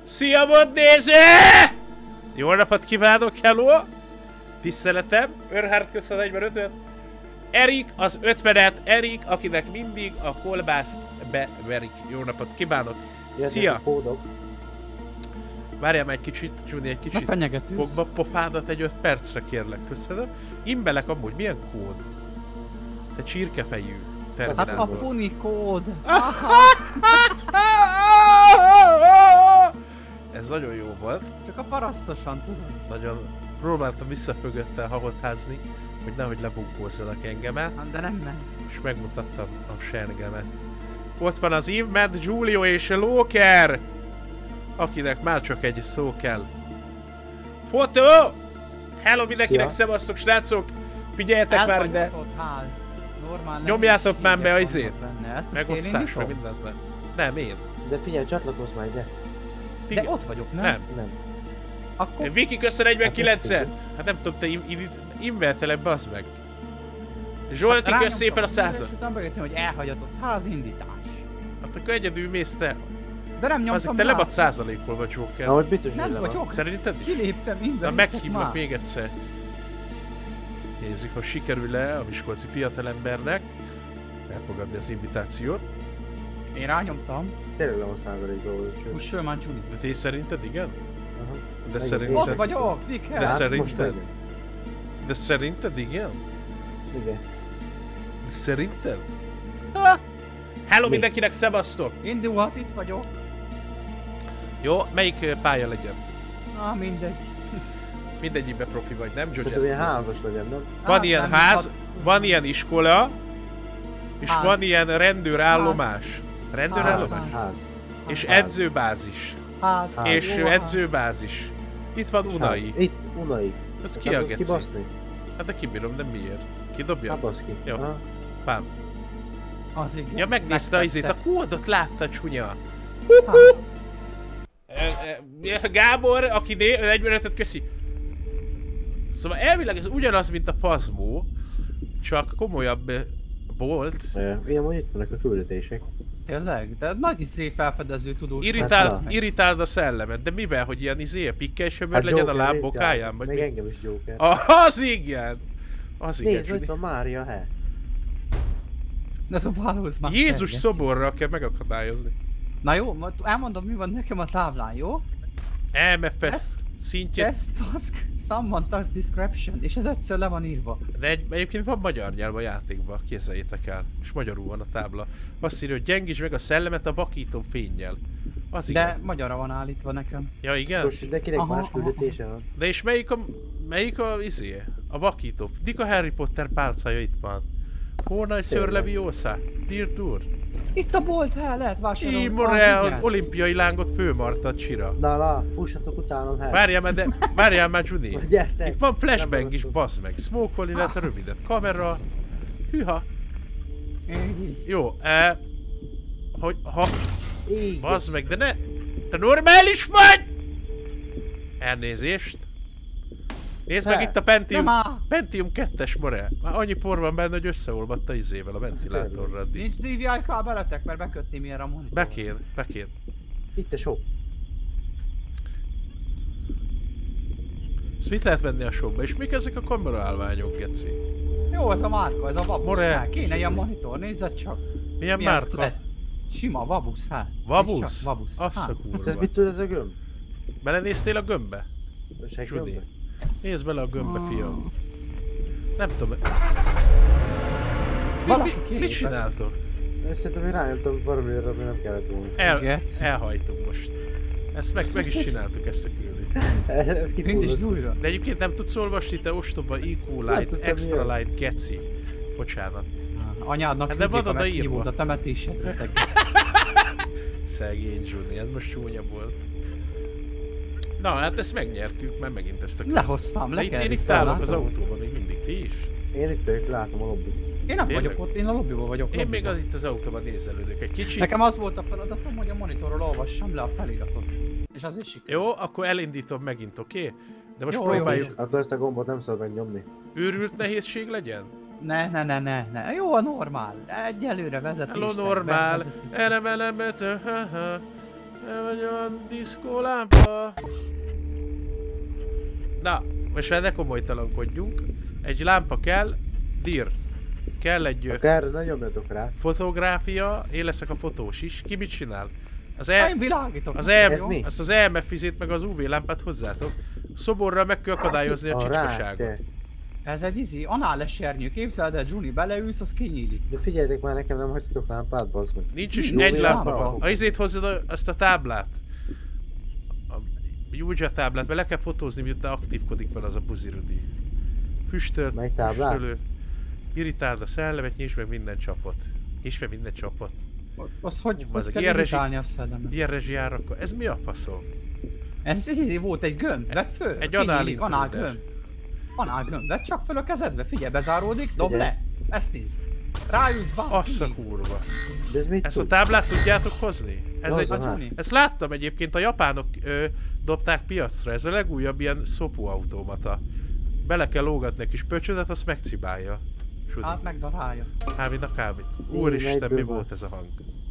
Szia, modnéző! Jó napot kívánok, hello! Tiszteletem, Earhard köszön 1-5-öt. Erik az 50-et, Erik, akinek mindig a kolbászt beverik. Jó napot kívánok! Szia! Várjál már egy kicsit, Juni, egy kicsit. Fogd be a pofádat egy 5 percre, kérlek, köszönöm. Imbelek amúgy, milyen kód? Te csirkefejű terminátor. Hát a puni kód! Ez nagyon jó volt. Csak a parasztosan tudom. Nagyon próbáltam visszafögöttel hahotházni, hogy nehogy lebunkózzanak engemet. De nem ment. És megmutattam a sergemet. Ott van az Inment, Giulio és Lóker! Akinek már csak egy szó kell. Fotó! Hello mindenkinek, szevasztok srácok! Figyeljetek már, de... Nyomjátok már be a izét! Megosztásra mindent. Nem, én. De figyelj, csatlakozz már ide. De ott vagyok, nem? Nem. Akkor... Viki köszön 49-et! Hát nem tudom, te invertelek, bazd meg. Zsolti kösz szépen a 100-at. És utána bejöttem, hogy elhagyatott házindítás. Hát akkor egyedül mész te. De nem nyomtam te lebad százalékol vagy, Joker. Na, hogy biztos, nem vagyok. Szerinted is? Kiléptem innen. Na, meghívnak még egyszer. Nézzük, hogy sikerül-e a miskolci fiatalembernek elfogadni az invitációt. Én rányomtam. Tényleg nem a százalékba volt. Pussolj már, Juni. De te szerinted igen? Aha. De szerinted... Ott vagyok, Dicker. De szerinted? De szerinted igen? Igen. De szerinted? Ha! Hello mindenkinek, szevasztok! Indulhat, itt vagyok. Jó, melyik pálya legyen? Mindegy. Mindegyikben profi vagy, nem? Szerintem ilyen házas legyen, nem? Van ilyen ház, van ilyen iskola, és van ilyen rendőrállomás. Rendőrállomás? Ház. És edzőbázis. Ház. És edzőbázis. Itt van Unai. Itt, Unai. Ez ki a geci? Kibaszni? Hát de kibírom, de miért? Kidobja? Hát basz ki. Jó. Pám. Az igen. Ja, megnézte az izét, a kódot látta, csúnya. Gábor, aki 1-5-öt köszi. Szóval elvileg ez ugyanaz, mint a Phasmo, csak komolyabb bolt. Igen, hogy itt vannak a küldetések. Tényleg? De nagy izé felfedező tudós. Irritáld a szellemet, de mivel, hogy ilyen izé, pikkelsömör legyen a lábbokáján? Meg engem is Joker. Az igen! Az igen. Nézd, hogy van Mária, he. Ne dobálózz már. Jézus szoborra kell megakadályozni. Na jó, elmondom, mi van nekem a táblán, jó? MFS szintje. Test task, someone task description, és ez 5-ször le van írva. De egyébként van magyar nyelv a játékban, képzeljétek el. És magyarul van a tábla. Azt írja, hogy gyengítsd meg a szellemet a vakító fénnyel. Az igen. De magyarra van állítva nekem. Ja igen? Most nekinek más küldetése van. De és melyik a izé? A vakító? Dik a Harry Potter pálcája itt van. Hónaj Sir Leviosa, Dear Tour. Itt a bolt, el lehet vásárolni. Imore, az olimpiai lángot főmarta a csira. Na, fussatok utánom, he. Várjál már, Juni. Gyertek. Itt van flashbang is, bassz meg. Smoke-olni lehet a rövidet. Kamera. Hűha. Jó, hogy ha... Bassz meg, de ne... Te normális vagy! Elnézést. Nézd meg itt a Pentium 2-es more. Már annyi por van benne, hogy összeolvadt a izével, a ventilátorral. Nincs DVI kábeletek, mert bekötném ilyenre a monitor. Bekén. Itt a shop. Ezt mit lehet venni a shopba? És mik ezek a kameraállványok, geci? Jó, ez a márka, ez a Vabusz. More. Kéne ilyen monitor, nézzed csak. Milyen márka? Sima, Vabusz, hát. Vabusz? Vabusz. Azt a kurva. Ez mit tud ez a gömb? Belenéztél a gömbbe? Gömbbe? Nézd bele a gömbbe, fiam. Nem tudom... Mit csináltok? Szerintem én rányomtam valamire, ami nem kellett volna. Elhajtunk most. Ezt meg is csináltuk, ezt a küldét. Ez kifúrzott. De egyébként nem tudsz olvasni, te ostoba IQ Light, Extra Light, geci. Bocsánat. Anyádnak hát küldjék a meghívót a temetésedre. Szegény Juni, ez most csúnya volt. Na, hát ezt megnyertük, mert megint ezt a küldét. Lehoztam, Én itt állok az autóban, még mindig, ti is? Én itt vagyok, látom a lobbit. Én nem vagyok ott, én a lobbyban vagyok. Én még itt az autóban nézelődök egy kicsit. Nekem az volt a feladatom, hogy a monitorról olvassam le a feliratot. És az is sikerült. Jó, akkor elindítom megint, oké? De most próbáljuk. Akkor ezt a gombot nem szabad megnyomni. Őrült nehézség legyen? Ne. Jó, a normál. Egyelőre vezetés. Hello, normál. Nem vagy olyan diszkólámpa. Na, most már ne komolytalankodjunk. Egy lámpa kell, dir. Kell egy... Akár nyomjatok rá. Fotográfia, én leszek a fotós is. Ki mit csinál? Én világítok. Ez mi? Ezt az EMF-izét meg az UV lámpát hozzátok. Szoborral meg kell akadályozni a csicskaságot. Ez egy anál esernyő, képzeld el, Juni, beleülsz, az kinyílik. De figyeljetek már, nekem nem hagytok lámpát, bazd meg. Nincs is Jó, egy jó lámpa lámpa. van. A izét hozzad azt a táblát. A Ouija táblát, mert le kell fotózni, miután aktívkodik vele az a buzirudi. Füstölt, Melyik táblát? füstölőt. Irritáld a szellemet, nyisd meg minden csapot. Nyisd meg minden csapot. Az hogy Bazeg, kell ilyen irritálni a szellemet? Ilyen rezsijárakkal. Ez mi a faszom? Ez volt egy gömb, vedd föl. Egy Kinyílik, análintruder. análgömb. Análgömb, vedd csak föl a kezedbe, figyelj, bezáródik, dob Figyelj. le. Ezt nézd. Rájussz, bám, Azt a kurva. De ez mit Ezt a tud? táblát tudjátok hozni? Ez Az egy... a Juni. Ezt láttam egyébként, a japánok dobták piacra, ez a legújabb ilyen szopóautomata. Bele kell lógatni egy kis pöcsödet, azt megcibálja. Sudi. Hát megdarálja. Hámid a kámid. Így, Úristen, mi egyből volt van. ez a hang?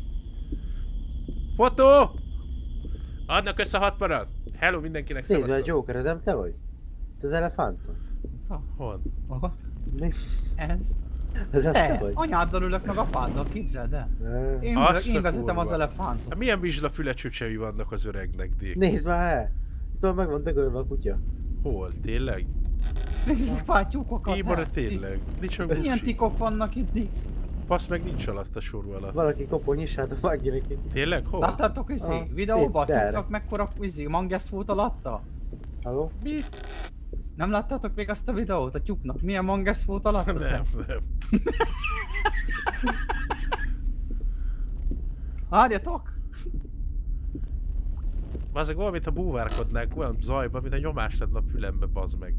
Fotó! Adnak össze 60-at! Hello mindenkinek, Nézd, a szevasztok! Joker, ez nem te vagy? Te az elefánton? Hol? Aha. Mi? Ez. Ez nem te Te, vagy? anyáddal ülök meg apáddal, képzeld el. Én, Azt én a vezetem az kurva. elefántot. Hát milyen vizslafülecsöcsei vannak az öregnek, Dick? Nézd már el! Itt van meg van dögölve a kutya. Hol? Tényleg? Nézzük már tyúkokat. Ibora hát. tényleg. Nincs a Milyen Gucci. tikok vannak itt, Dick? Passz meg nincs alatt a sorú alatt. Valaki kopol, nyissátok, vágj neki. Tényleg? Hol? Láttátok Ah, videóban? itt, erre. Tudtak mekkora mangeszt volt alatta? Halló? Mi? Nem láttátok még azt a videót a tyúknak? Milyen mangeszt volt alatta? Nem, nem. Várjatok! Bazzeg olyan, mint a búvárkodnánk, olyan zajban, mint a nyomás lenne a fülembe, bazd meg.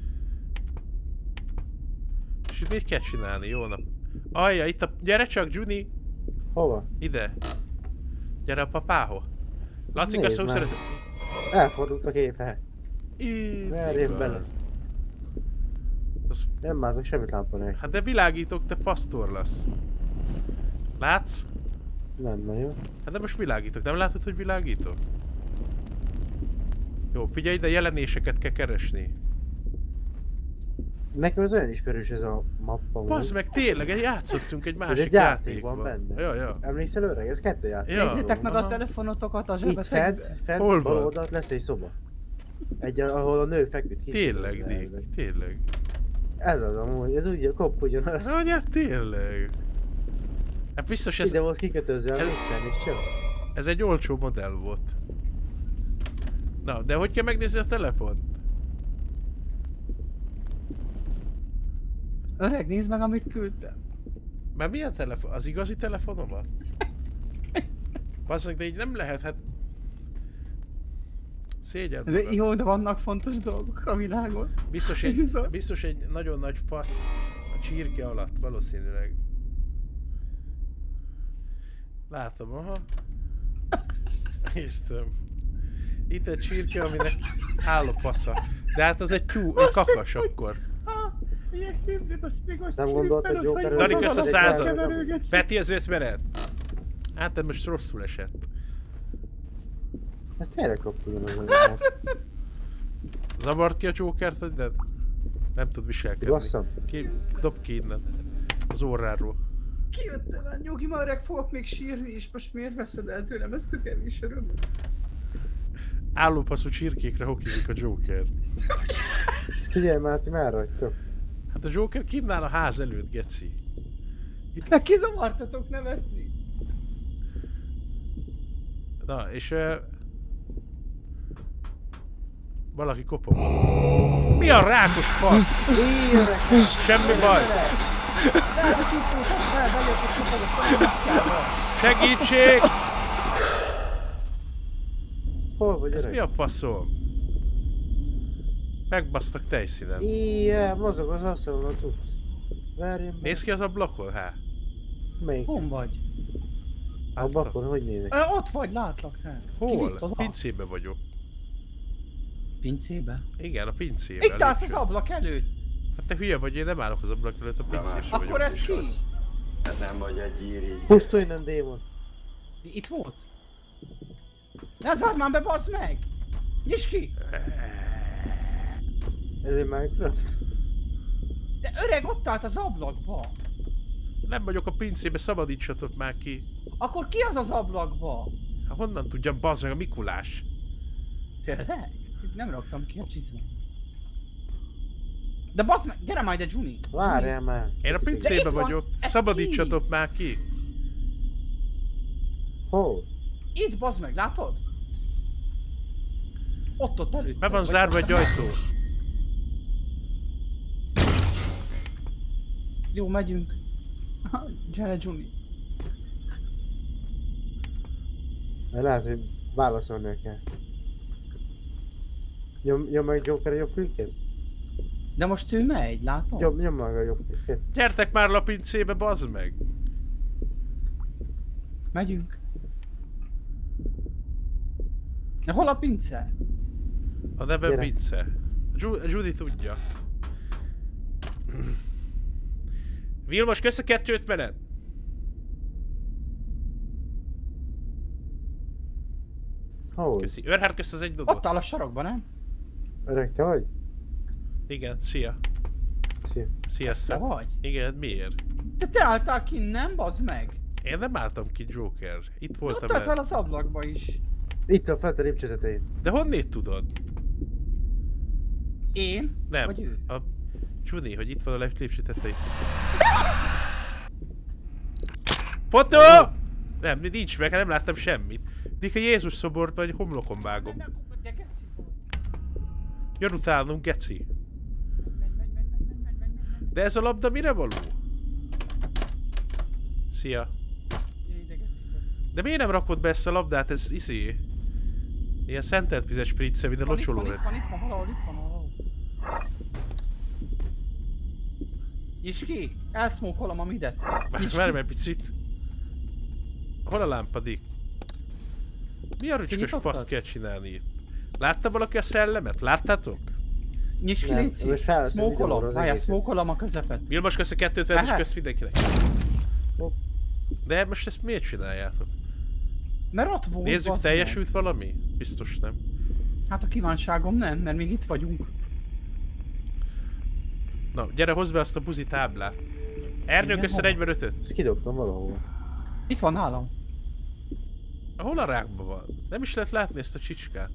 És itt mit kell csinálni? Jó nap. Ajja, itt a... Gyere csak, Juni! Hova? Ide. Gyere a papához. Laci, Nézd szó már. szeretesz? Elfordult a képe. Itt Verjél igaz. bele. Az, Nem látok semmit lámpa nélkül. hát de világítok, te pasztor lesz. Látsz? Nem nagyon. Hát de most világítok, nem látod, hogy világítok? Jó, figyelj, de jelenéseket kell keresni. Nekem az olyan ismerős ez a mappa. Bazd meg, tényleg, játszottunk egy másik egy játék van benne. Ja, ja. Emlékszel öreg? Ez kettő játék. Ja. Nézzétek meg aha. a telefonotokat a Itt zsebet. fent Hol bal van? oldalt lesz egy szoba. Egy, ahol a nő feküdt ki. Tényleg, Dick, tényleg. Ez az amúgy, ez úgy, kopp ugyanaz. Anyát, tényleg. Hát biztos ez, Ide volt kikötözve, emlékszel, és csak. ez egy olcsó modell volt. Na, de hogy kell megnézni a telefont? Öreg, nézd meg, amit küldtem. Már milyen telefon? Az igazi telefonomat? Bazd meg, de így nem lehet, hát... Szégyeld De magad. jó, de vannak fontos dolgok a világon. Biztos egy nagyon nagy fasz a csirke alatt, valószínűleg. Látom, aha. Istenem. Itt egy csirke, aminek áll a pasza. De hát az egy egy kakas akkor. Ilyen hibrid, azt még most Nem gondoltad, Joker, Dani, ez kösz a az százat. keverőgetsz? Peti az 50-et. Hát te most rosszul esett. Ez tényleg kopp ugyanaz. Zavart ki a Jokert, hogy de nem tud viselkedni. Basszam. Dob ki innen. Az orráról. Kijöttem el, nyugi, ma öreg, fogok még sírni, és most miért veszed el tőlem ezt a kevés örömet? Állópasszú csirkékre hokizik a Joker. Figyelj már, ti már vagytok. Hát a Joker kinn áll a ház előtt, geci. Meg kizavartatok nevetni? Na, és... valaki kopogott. Mi a rákos fasz? Semmi baj. Segítség! Hol vagy Ez öreg? mi a faszom? Megbasztak tejszínen. Ilyen, mozog az asztalon a cucc. Verjem be. Nézd ki az ablakon, há? Melyik? Hon vagy? A bakon, hogy nézek? Ott vagy, látlak, hát. Hol? Pincébe vagyok. Pincébe? Igen, a pincébe. Itt állsz az lépcsőn. ablak előtt! Hát te hülye vagy, én nem állok az ablak előtt, a pincébe vagyok. Akkor ez ki? Ez nem vagy egy irigy. Pusztulj innen, démon. Itt volt? Ne zárd már be, bazd meg! Nyisd ki! Ez egy Minecraft? De öreg, ott állt az ablakba! Nem vagyok a pincébe, szabadítsatok már ki. Akkor ki az az ablakba? Hát honnan tudjam, bazd meg, a Mikulás. Tényleg? Nem raktam ki a csizmát. De bazd meg, gyere majd, de Juni! Várjál már. Én a pincébe itt van, vagyok, ez szabadítsatok már ki. Hol? Itt, bazd meg, látod? Ott előtt. Be van zárva egy ajtó. Jó, megyünk. Gyere, Juni. Lehet, hogy válaszolnia kell. Nyom meg Joker a jobb klikket? De most ő megy, látod? Nyom meg a jobb klikket. Gyertek már a pincébe, bazd meg. Megyünk. De hol a pince? A nevem Gyere. pince. Judy tudja. Vilmos, kösz a 250-et? Hol? Köszi. Örhard, kösz az egy dodot. Ott áll a sarokban, nem? Öreg, te vagy? Igen, szia. Szia. Te Sziasztok. vagy? Igen, miért? De te álltál kint, nem? Bazd meg! Én nem álltam ki, Joker. Itt voltam Ott álltál el. az ablakba is. Itt a felt a lépcső tetején. De honnét tudod? Én? Nem. Vagy ő? A Judy, hogy itt van a lépcső tetején. Fotó! Nem, nincs meg, nem láttam semmit. Dika Jézus szobort vagy homlokon vágom. De geci volt. Jön utánunk, geci. Menj. De ez a labda mire való? Szia. Jaj, de geci vagy. De miért nem rakod be ezt a labdát? Ez ilyen szentelt vizes spritze, mint a locsoló Itt van, valahol. Nyisd ki! Elszmókolom a midet. Várj egy picit. Hol a lámpa, Dick? Mi a rücskös Kinyitottad? paszt kell csinálni itt? Látta valaki a szellemet? Láttátok? Nyisd ki, Nem, légy most felveszem Szmókolom. videóra az Várjál, egészet. szmókolom a közepet. Vilmos, kösz a 250 és Lehet. kösz mindenkinek. Hopp. De most ezt miért csináljátok? Mert ott volt, Nézzük, bazd teljesült valami? Biztos nem. meg. Hát a kívánságom nem, mert még itt vagyunk. Na, gyere, hozd be azt a buzi táblát. Ernő, Igen, kösz a hova? 45-öt. Ezt kidobtam valahol. Itt van nálam. Hol a rákban van? Nem is lehet látni ezt a csicskát.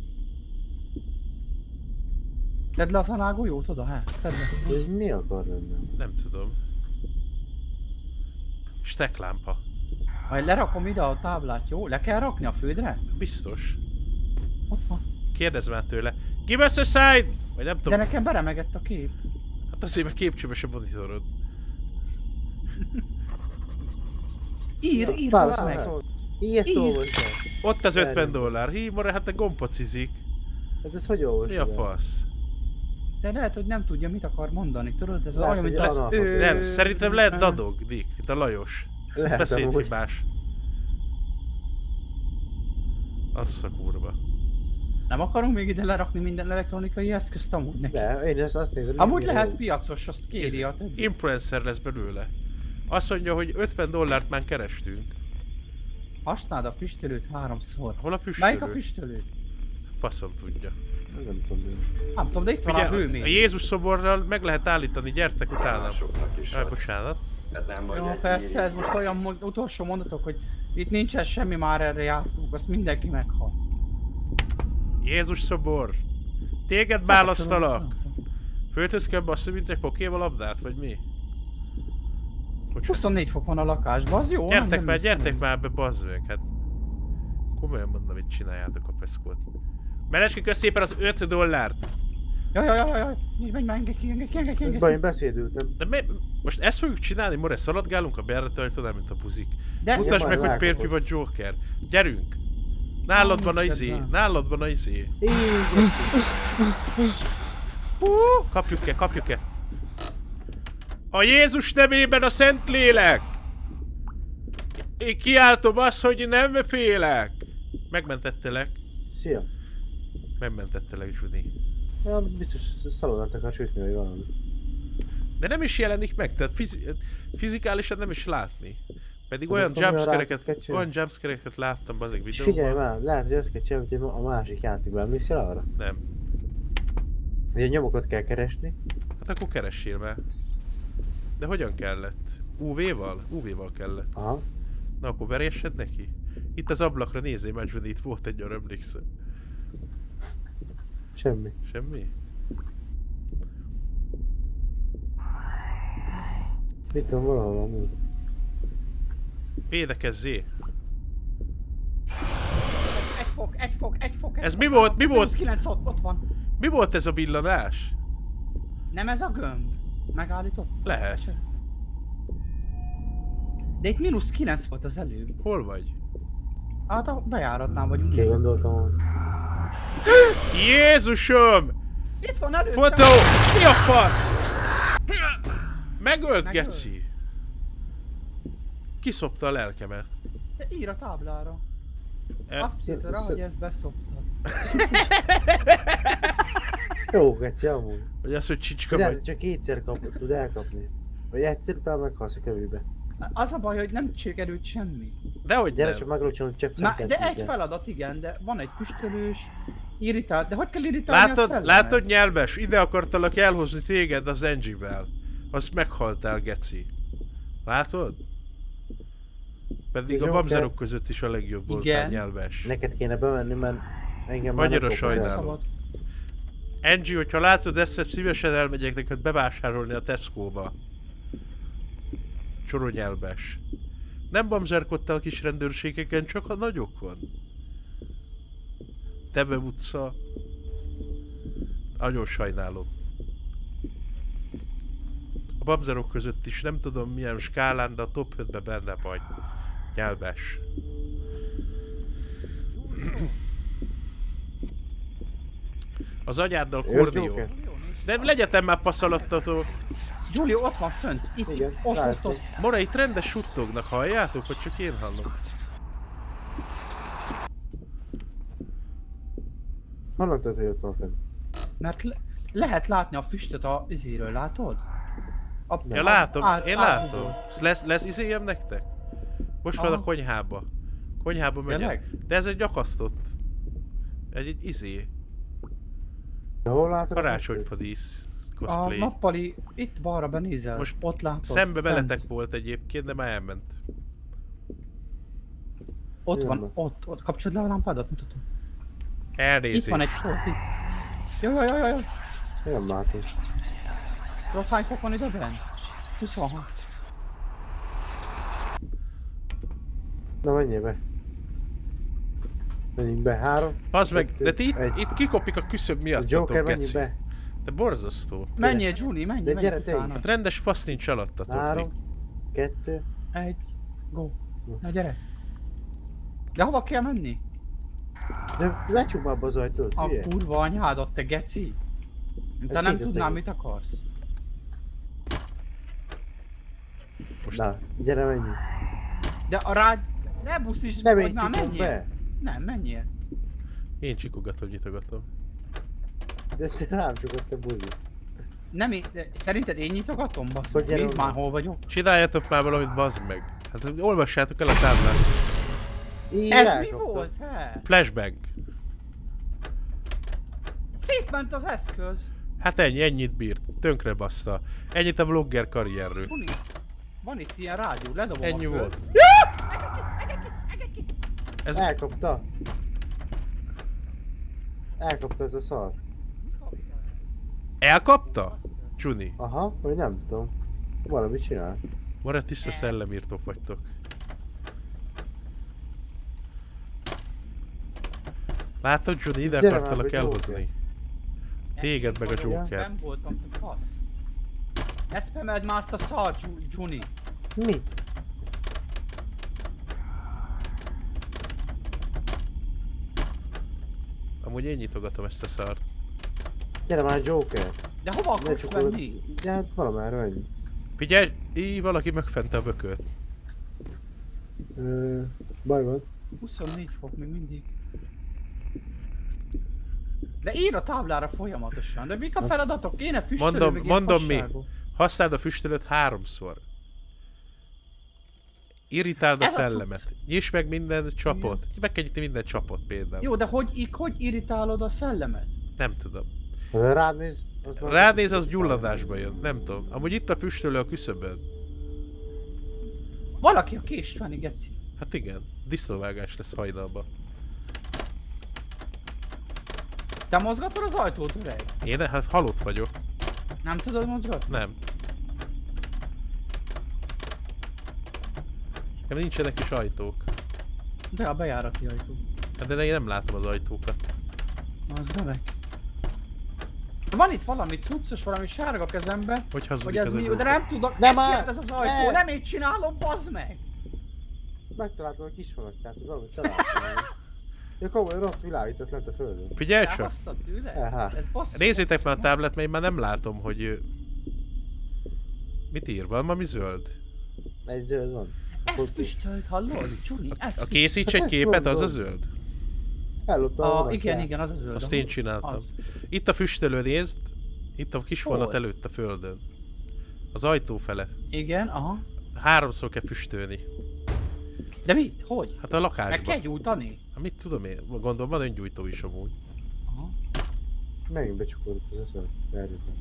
Tedd le az anágolyót oda, hát? Tedd le. Ez mi akar lenni? Nem tudom. Steklámpa. Majd lerakom ide a táblát, jó? Le kell rakni a földre? Biztos. Ott van. Kérdezz már tőle. Give us a sign! Vagy nem De tudom. nekem beremegett a kép. Hát azért, mert képcsöves a monitorod. Ír, Válaszol meg. meg. Ezt Ír. olvasd el. Ott az $50. Hí, mora, hát a gombocizik. Hát ezt hogy olvasd Mi el? a fasz? De lehet, hogy nem tudja, mit akar mondani, tudod? Ez Lehet, olyan, mint hogy az analfabét. Nem, szerintem lehet dadog, Dick. Itt a Lajos. Lehet amúgy. Beszédhibás. Assza kurva. Nem akarunk még ide lerakni minden elektronikai eszközt amúgy neki. De, én azt nézem. Amúgy hogy lehet jó. piacos, azt kéri a többi. Influencer lesz belőle. Azt mondja, hogy $50 már kerestünk. Használd a füstölőt 3-szor. Hol a Melyik a füstölő? füstölő? Passzom tudja. Nem tudom mi. Nem tudom, de itt van a Ugye, hőmér. a Jézus szoborral meg lehet állítani, gyertek utána. Másoknak is Jaj, ad. bocsánat. Hát nem vagy Jó, egy persze, írja. ez most olyan utolsó mondatok, hogy itt nincsen semmi, már erre jártunk, azt mindenki meghal. Jézus szobor. Téged választalak. Földhöz kell basszni, mint egy pokéval labdát, vagy mi? Bocsánat. 24 fok van a lakásban, az jó? Gyertek már, hiszem. gyertek már be, bazd meg, hát. Komolyan mondom, hogy csináljátok a peszkót. Meleski, kösz szépen az $5. Jaj, menj már, engedj ki. Ez baj, én beszédültem. De most ezt fogjuk csinálni, more, szaladgálunk a bejáratajtónál, mint a buzik. De Mutasd meg, hogy majd Pérpi vagy Joker. Gyerünk! Nálad van a Isten, izé, nem. nálad van a izé. Kapjuk-e? A Jézus nevében a Szentlélek! Én kiáltom azt, hogy nem félek! Megmentettelek. Szia. Megmentettelek, Judy. Ja, biztos szalonát akar sütni, vagy valami. De nem is jelenik meg, tehát fizikálisan nem is látni. Pedig olyan jumpscare-eket láttam bazeg És videóban. figyelj már, lehet, hogy azt kell csinálni, hogy a másik játékban emlékszel arra? Nem. Ugye nyomokat kell keresni. Hát akkor keressél már. De hogyan kellett? UV-val? UV-val kellett. Aha. Na akkor veressed neki? Itt az ablakra nézzél már, hogy itt volt egy arra emlékszem. Semmi. Semmi? Mit van valahol amúgy? Védekezzé! Egy fok. Ez mi volt? Mi volt? 9 ott van. Mi volt ez a villanás? Nem ez a gömb? Megállított? Lehet. De itt -9 volt az előbb. Hol vagy? Hát a bejáratnál vagyunk. Ki gondoltam, hogy... Jézusom! Itt van előtt. Fotó! Mi a fasz? Megölt, geci! Kiszopta a lelkemet. Te ír a táblára. Azt írta rá, hogy ezt beszoptad. Jó, geci, amúgy. Vagy az, hogy csicska De vagy. ez csak kétszer tud elkapni. Vagy egyszer utána meghalsz a kövébe. Az a baj, hogy nem sikerült semmi. Dehogy Gyere nem. csak meglocsolom cseppszent. De egy feladat igen, de van egy füstölős, irritált, de hogy kell irritálni a szellemet? Látod nyelves? Ide akartalak elhozni téged az Angie-vel. Azt meghaltál, geci. Látod? Pedig a babzerok között is a legjobb voltál, nyelves. Neked kéne bemenni, mert engem már annyira nem sajnálom. Angie, hogyha látod ezt, szívesen elmegyek neked bevásárolni a Tesco-ba. Csoronyelbes. Nem bamzsárkodtál a kis rendőrségeken, csak a nagyokon. Tebe utca. Nagyon sajnálom. A bamzerok között is nem tudom milyen skálán, de a top 5-ben benne vagy. Nyelves. Az anyáddal kordió. De legyetem már passzalattatok. Giulio ott van fönt. Itt. Ott. Mora, itt rendes suttognak, halljátok? Vagy csak én hallom? Honnan tudod, hogy ott van fönt? Mert lehet látni a füstöt a izéről, látod? Ja, látom, én látom. Lesz izéjem nektek? Most van a konyhába. Konyhába megyek. De ez egy akasztott. Egy izé. De hol látod? Karácsonypadísz cosplay. A nappali, itt balra benézel, most ott látod. Szembe veletek volt egyébként, de már elment. Ott van, ott. Kapcsolod le a lámpádat, mutatom. Elnézést. Itt van egy fort, itt. Jaj. Nem látom. Tudod, hány fok van ide benn? 26. Na menjél be. Menjünk be, 3. Bazd meg, de ti itt kikopik a küszöb miattatok, Joker, menjünk geci. be. De borzasztó. Menjél, Juni, menj utána. Hát rendes fasz nincs alattatok. 3, 2, 1, go. Na gyere. De hova kell menni? De lecsukd már az ajtót, A hülye. kurva anyádat, te geci. Te nem tudnám, mit akarsz. Na, gyere, menjünk. De a rád... Ne buszítsd, Nem hogy én már csukom menjél. be. Nem, menjél. Én csikogatom, nyitogatom. De te rám csukott, te buzi. Nem én... Szerinted én nyitogatom, basz? Hogy gyere Nézd onnan. már, hol vagyok. Csináljátok már valamit, bazd meg. Hát olvassátok el a táblát. Így Ez mi elkaptam. volt, he? Flashbang. Szétment az eszköz. Hát ennyit bírt. Tönkre baszta. Ennyit a vlogger karrierről. Juni, van itt ilyen rádió, ledobom Ennyi a volt. Ez... Elkapta. Elkapta ez a szar. Elkapta? Csuni. Aha, vagy nem tudom. Valamit csinál. Marad tiszta szellemírtók vagytok. Látod, Juni, ide Gyere akartalak már, elhozni. Téged meg a Joker. Nem voltam, te fasz. Ne spameld már azt a szar, Juni. Mi? Amúgy én nyitogatom ezt a szart. Gyere már, Joker. De hova akarsz menni? De hát valamerre menj. Figyelj, valaki megfente a bököt. Baj van. 24 fok még mindig. De ír a táblára folyamatosan, de mik a feladatok? Kéne füstölő, meg Mondom mi. fasságok. Használd a füstölőt 3-szor. Irritáld a Ez a szellemet. cucc. Nyisd meg minden csapot. Meg kell nyitni minden csapot például. Jó, de hogy irritálod a szellemet? Nem tudom. Ha rád néz... Rád néz, az gyulladásba jön. Nem tudom. Amúgy itt a füstölő a küszöbön. Valaki a kést venni, geci. Hát igen. Disznóvágás lesz hajnalba. Te mozgatod az ajtót, öreg? Én hát halott vagyok. Nem tudod mozgatni? Nem. Nekem nincsenek is ajtók. De a bejárati ajtó. Hát de én nem látom az ajtókat. Az remek. Van itt valami cuccos, valami sárga kezembe. Hogy hazudik Hogy ez ez a mi, Joker? de nem tudok, Nem nem áll! ez az ajtó, nem így csinálom, bazd meg! Megtaláltam a kisvonatját, hogy valamit találtam. Ja, komolyan ott világított lent a földön. Figyelj csak! Elhasztad tőle? Aha. Ez basszus. Nézzétek már a táblát, mert én már nem látom, hogy... Mit ír? Valami zöld? Egy zöld van. Ez füstölt, hallod? Csuni, ez A készíts egy Hát ezt képet, az a mondom. zöld. Elloptam igen, az a zöld. Azt én csináltam. Az. Itt a füstölő, nézd. Itt a kis vonat Hol? előtt a földön. Az ajtó fele. Igen, aha. 3-szor kell füstölni. De mit? Hogy? Hát a lakásban. Meg kell gyújtani? Hát mit tudom én? Gondolom van öngyújtó is amúgy. Aha. Megint becsukodott az eszem. Erőben.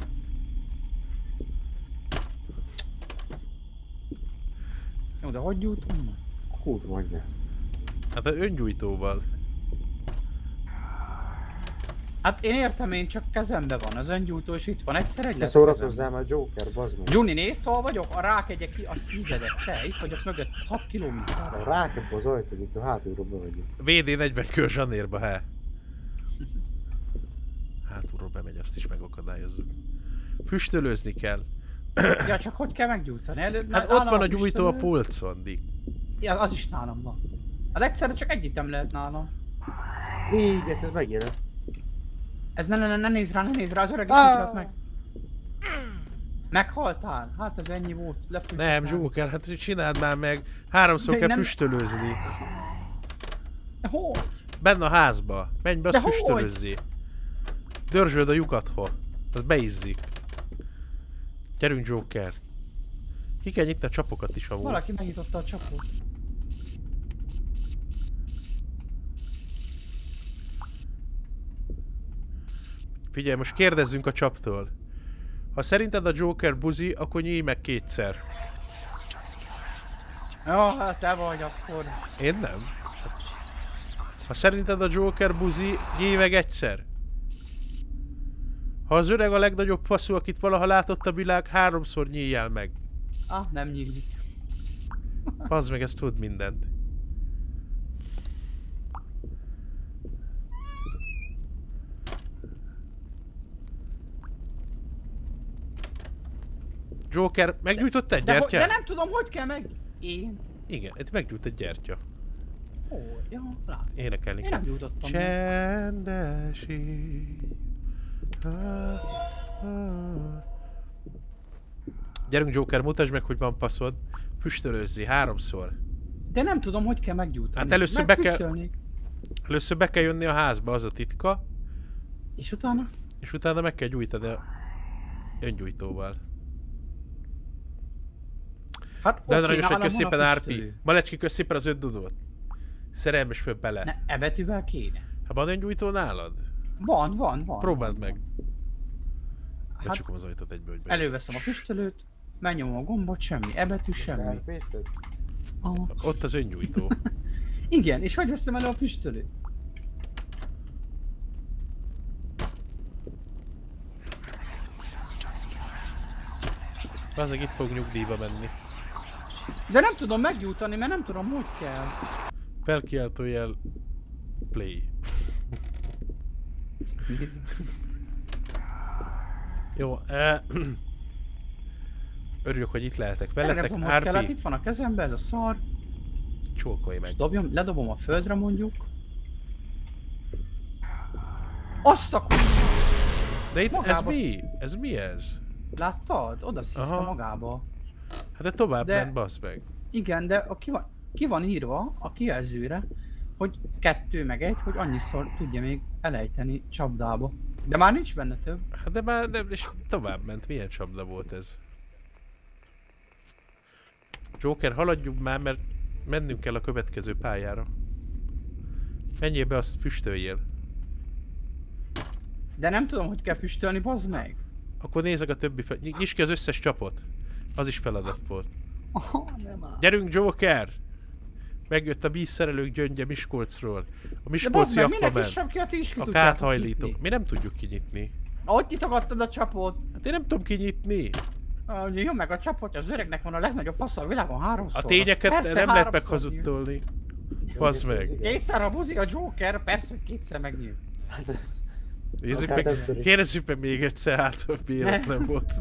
Jó, de hogy gyújtunk? Kurva mondja. Hát az öngyújtóval. Hát én értem, én csak kezembe van, az öngyújtó és itt van, egyszer egy Ne lesz a szórakozzál kezembe. már Joker, bazd meg. Juni, nézd, hol vagyok? A rákegyek ki a szívedet, te, itt vagyok mögött 6 kilométerre. Rákap az ajtót, itt a hátulról bemegyünk. VD 40 kör zsanérba, he. Hátulról bemegy, azt is megakadályozzuk. Füstölőzni kell. Ja, csak hogy kell meggyújtani? Hát ott van a gyújtó a polcon, Dick. Ja, az is nálam van. Az egyszerre csak egyik nem lehet nálam. Igen, ez megjelent. Ez ne nézz rá, az öreg is Ah! ütött meg. Meghaltál? Hát ez ennyi volt, lefűzött. Nem, Joker, hát csináld már meg. 3-szor De kell nem- füstölőzni. Hogy? Benne a házba. Menj be, De azt hogy? füstölözzé. Dörzsöld a lyukat, ha. Az beizzik. Gyerünk, Joker. Ki kell nyitni a csapokat is amúgy. Valaki megnyitotta a csapot. Figyelj, most kérdezzünk a csaptól. Ha szerinted a Joker buzi, akkor nyíj meg 2-szer. Ja, hát te vagy akkor. Én nem. Ha szerinted a Joker buzi, nyíj meg 1-szer. Ha az öreg a legnagyobb faszú, akit valaha látott a világ, 3-szor nyíljál meg. Ah, nem nyílik. Bazd meg, ez tud mindent. Joker, meggyújtott egy De gyertyát? nem tudom, hogy kell meg... Én? Igen, itt meggyújt egy gyertya. Ó, ja, látom. Énekelni Én kell. nem gyújtottam meg. Csendes éj. Gyerünk, Joker, mutasd meg, hogy van passzod. Füstölőzzé 3-szor. De nem tudom, hogy kell meggyújtani. Hát először be kell- Megfüstölnék. Először be kell jönni a házba, az a titka. És utána? És utána meg kell gyújtani a öngyújtóval. Hát De oké, aranyos, hogy nálam kösz van a szépen RP. füstölő. Malecski, kösz szépen az 5 dudót. Szerelmes föl bele. Ne, e betűvel kéne. Ha van öngyújtó nálad? Van. Próbáld meg. Hát Becsukom az ajtót egyből, hogy be. előveszem a füstölőt, megnyomom a gombot, semmi, e betű, semmi. Elpészted? Ah. Ott az öngyújtó. Igen, és hogy veszem elő a füstölőt? Azok itt fog nyugdíjba menni. De nem tudom meggyújtani, mert nem tudom, hogy kell. Felkiáltójel play. Nézd. Jó, örülök, hogy itt lehetek veletek. Nem tudom, hogy kell, hát RP, itt van a kezembe ez a szar. csókolj meg. És ledobom a földre mondjuk. Azt a De itt, ez magába mi? Ez mi ez? Láttad? Oda szívta Aha. magába. Hát de tovább De- ment, bassz meg. Igen, de ki van írva a kijelzőre, hogy 2 meg 1, hogy annyiszor tudja még elejteni csapdába. De már nincs benne több. Hát de már nem, és tovább ment. Milyen csapda volt ez? Joker, haladjunk már, mert mennünk kell a következő pályára. Menjél be, azt füstöljél. De nem tudom, hogy kell füstölni, bazd meg. Akkor nézzek a többi nyisd ki az összes csapot. Az is feladat volt. Nem áll. Gyerünk, Joker! Megjött a vízszerelők gyöngye Miskolcról. A De bazd Miskolci meg, minek Aquaman. is sem ki, a ti is ki A tudjátok káthajlítók. nyitni. Mi nem tudjuk kinyitni. Ahogy nyitogattad a csapot. Hát én nem tudom kinyitni. Jön meg a csapot, az öregnek van a legnagyobb fasza a világon háromszor. A tényeket Persze, nem lehet háromszor meghazudtolni. Bazd meg. nyílt. Kétszer a buzi a Joker, persze, hogy kétszer megnyílt. Hát ez... Nézzük Akár meg, többször is. kérdezzük meg még egyszer, hát hogy véletlen volt.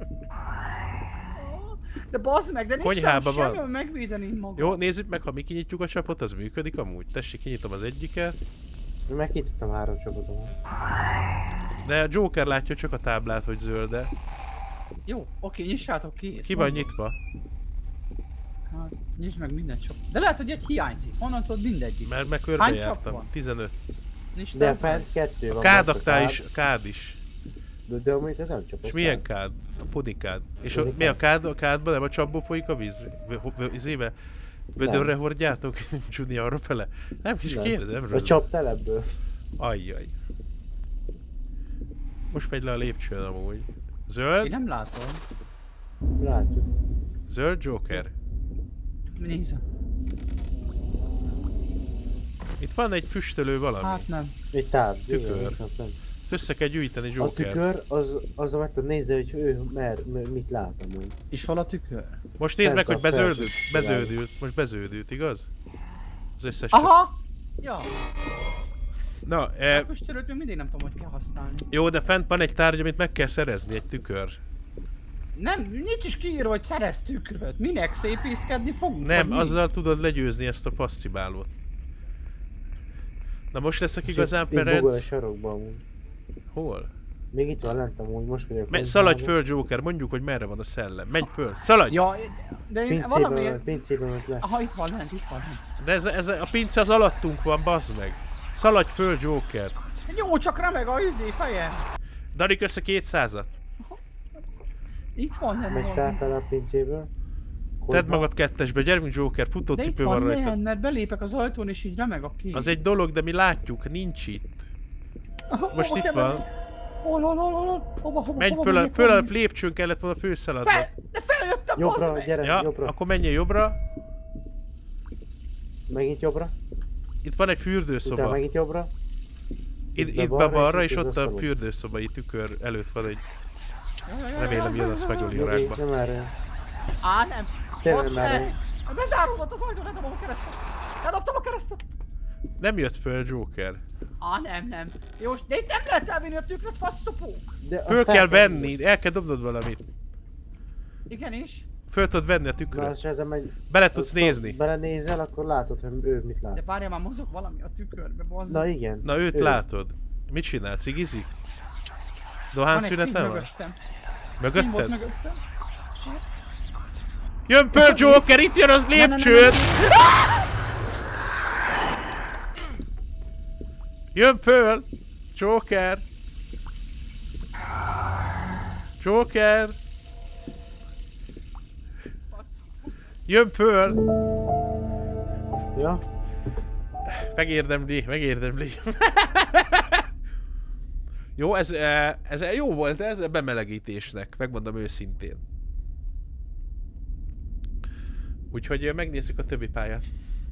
De bazd meg, de nincs Konyhában semmi, van. hogy megvédeni magam. Jó, nézzük meg, ha mi kinyitjuk a csapot, az működik amúgy. Tessék, kinyitom az egyiket. Meg kinyitottam 3 csapatom. De a Joker látja csak a táblát, hogy zöld-e. Jó, oké, nyissátok ki. Ki van nyitva? Hát, nyisd meg minden csapot. De lehet, hogy egy hiányzik. Honnan tudod mindegyik? Mert meg Hány körbe csap jártam. van? 15. Nincs De több? fent 2 A van. kádaknál most is, a kád is. De amúgy ez nem csak És milyen kád? A podikád. És a, Podikád. mi a kád? A kádban nem a csapból folyik a víz? Izébe? Vödörre hordjátok? Csudni arra fele? Nem is kérdezem. A csap telebből. Ajjaj. Most megy le a lépcsőn amúgy. Én Zöld? nem látom. Látjuk. Zöld Joker. Nézem. Itt van egy füstölő valami. Hát nem. Egy tárgy. Tükör. igen, Ezt össze kell gyűjteni A Joker. tükör, az meg tudod nézni, hogy ő mit lát amúgy. És hol a tükör? Most nézd meg, hogy Fent a bezöldült. fel. Bezöldült. Most bezöldült, igaz? Az összes csap. Aha! Ja, Na, a füstölőt még mindig nem tudom, hogy kell használni. jó, de fent van egy tárgy, amit meg kell szerezni, egy tükör. Nem, nincs is kiírva, hogy szerez tükröt. Minek szépészkedni fogunk? Nem, vagy mi? azzal tudod legyőzni ezt a passzibálót. Na most leszek És igazán itt bugol a Ferenc. sarokba amúgy. Hol? Még itt van lent amúgy, most vagyok. Szaladj föl, Joker, mondjuk, hogy merre van a szellem. Menj föl, szaladj! Ja, de én valamiért... Pincében ment le. Aha, itt van lent, itt van lent. De ez a pince az alattunk van, bazd meg. Szaladj föl, Joker. Jó, csak remeg a feje. Darik össze 200-at. Itt van lent, Megy bazd. felfele a pincéből. Tedd magad kettesbe, gyerünk Joker, De itt futócipő van van rajta. lent, mert belépek az ajtón és így remeg a kép. Az egy dolog, de mi látjuk, nincs itt. Most itt van. Hova, Menj föl a lépcsőn kellett volna főszaladni. De feljöttem, bazd Jobbra, meg! gyere, Ja, jobbra. akkor menjél jobbra. Megint jobbra. Itt van egy Utána fürdőszoba. megint jobbra. Itt balra, és ott a fürdőszobai tükör előtt van egy... Remélem jön, azt megöli a Jogi, rákba. nem erre. Á, nem. Tényleg Bazd már meg! Bezáródott az ajtó, ledobom a keresztet. Ledobtam a keresztet. Nem jött föl Joker. Á, nem. Jó, de itt nem lehet elvinni a tükröt, faszopók. De Föl kell venni, el kell dobnod valamit. Igenis. Föl tudod venni a Na, tükröt. és ezen megy. Bele tudsz nézni. Belenézel, akkor látod, hogy ő mit lát. De várjál, már mozog valami a tükörbe, bazd. Na igen. Na őt ő. látod. Mit cigál? Cigizik? Van Dohán egy szív szünetem van? mögöttem. Szív volt Mögötted? mögöttem. Jön föl Joker, itt jön az Ne, ne, ne, lépcsőn! Jön föl! Joker! Joker! Jön föl! Ja? Megérdemli, megérdemli. Jó, ez jó volt, ez a bemelegítésnek, megmondom őszintén. Úgyhogy megnézzük a többi pályát.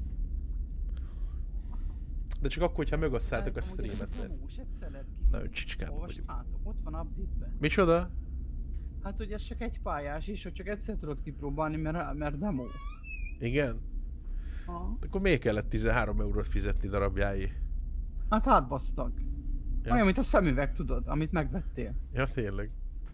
De csak akkor, hogyha megosztáltok a streamet, mert nagyon csicskában vagyunk. Olvastátok, ott van update-ben. Micsoda? Hát, hogy ez csak egy pályás, és hogy csak egyszer tudod kipróbálni, mert demo. Igen? Aha. Akkor miért kellett 13 eurót fizetni darabjáé? Hát átbasztak. Ja. Olyan, mint a szemüveg, tudod, amit megvettél. Ja, tényleg.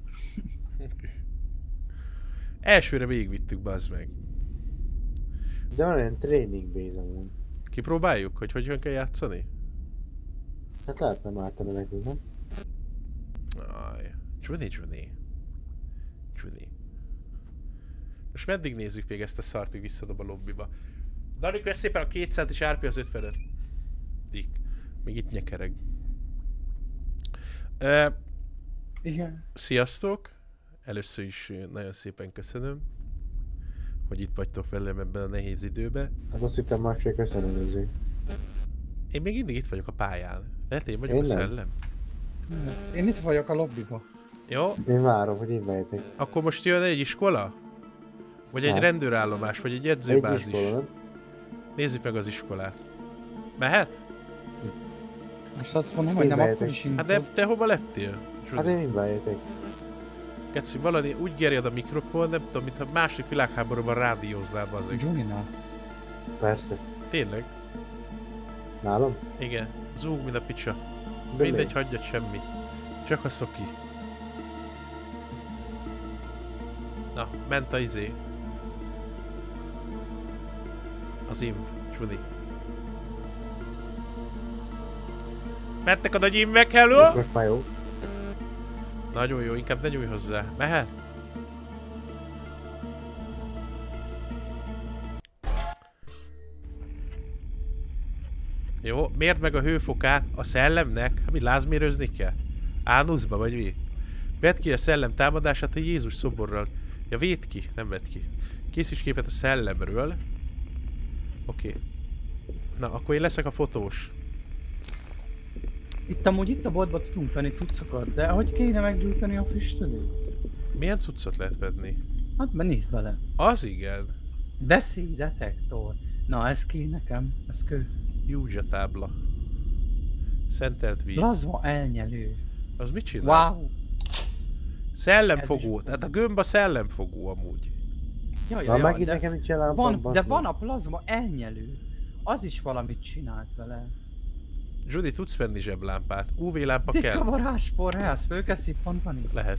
Elsőre végigvittük, bazd meg. De van olyan training base amúgy. Kipróbáljuk, hogy hogyan kell játszani? Hát lehetne váltani nekünk, nem? Aj, Csuni. Most meddig nézzük még ezt a szart, még visszadob a lobbiba? Dani, kösz szépen a 200 és árpi az 50-et. Dick. Még itt nyekereg. Igen. Sziasztok! Először is nagyon szépen köszönöm, hogy itt vagytok velem ebben a nehéz időben. Hát azt hittem másfél köszönöm. Én még mindig itt vagyok a pályán. Lehet én vagyok Én a nem. szellem? Én itt vagyok a lobbyba. Jó, Én várom, hogy én bejöttek. akkor most jön egy iskola? Vagy egy Hát. rendőrállomás, vagy egy Egy edzőbázis? iskola, nem? Nézzük meg az iskolát. Mehet? Most azt mondom, hogy Én nem bejöttek. akkor is Hát indult. de te hova lettél? Hát én mind bejöttek. Geci, valami úgy gerjed a mikrofon, nem tudom, mintha második világháborúban rádióznál bazeg. Johnny-nál. Persze. Tényleg? Nálam? Igen. Zúg, mint a picsa. De Mindegy, miért? hagyjad semmi. Csak a szoki. Na, ment a izé. Az inv, Csudi. Mentek a nagy invek, hello? Most már jó. Nagyon jó, inkább ne nyújj hozzá. Mehet? Jó, mérd meg a hőfokát a szellemnek. Hát mi, lázmérőzni kell? Ánuszba vagy mi? Vedd ki a szellem támadását a Jézus szoborral. Ja, védd ki, nem vedd ki. Készíts képet a szellemről. Oké. Na, akkor én leszek a fotós. Itt amúgy itt a boltban tudunk venni cuccokat, de hogy kéne meggyújtani a füstölőt? Milyen cuccot lehet venni? Hát nézd bele. Az igen. Veszélydetektor. Na ez ki nekem, ez kő. Júzsa tábla. Szentelt víz. Plazma elnyelő. Az mit csinál? Wow. Szellemfogó. Ez is- Tehát a gömb a szellemfogó amúgy. Jaj, Na jaj, megint de nekem nincs jelen van a plazma elnyelő. Az is valamit csinált vele. Judy, tudsz venni zseblámpát? UV lámpa Dika kell? varázspor, ezt föl kell szippantani. Lehet.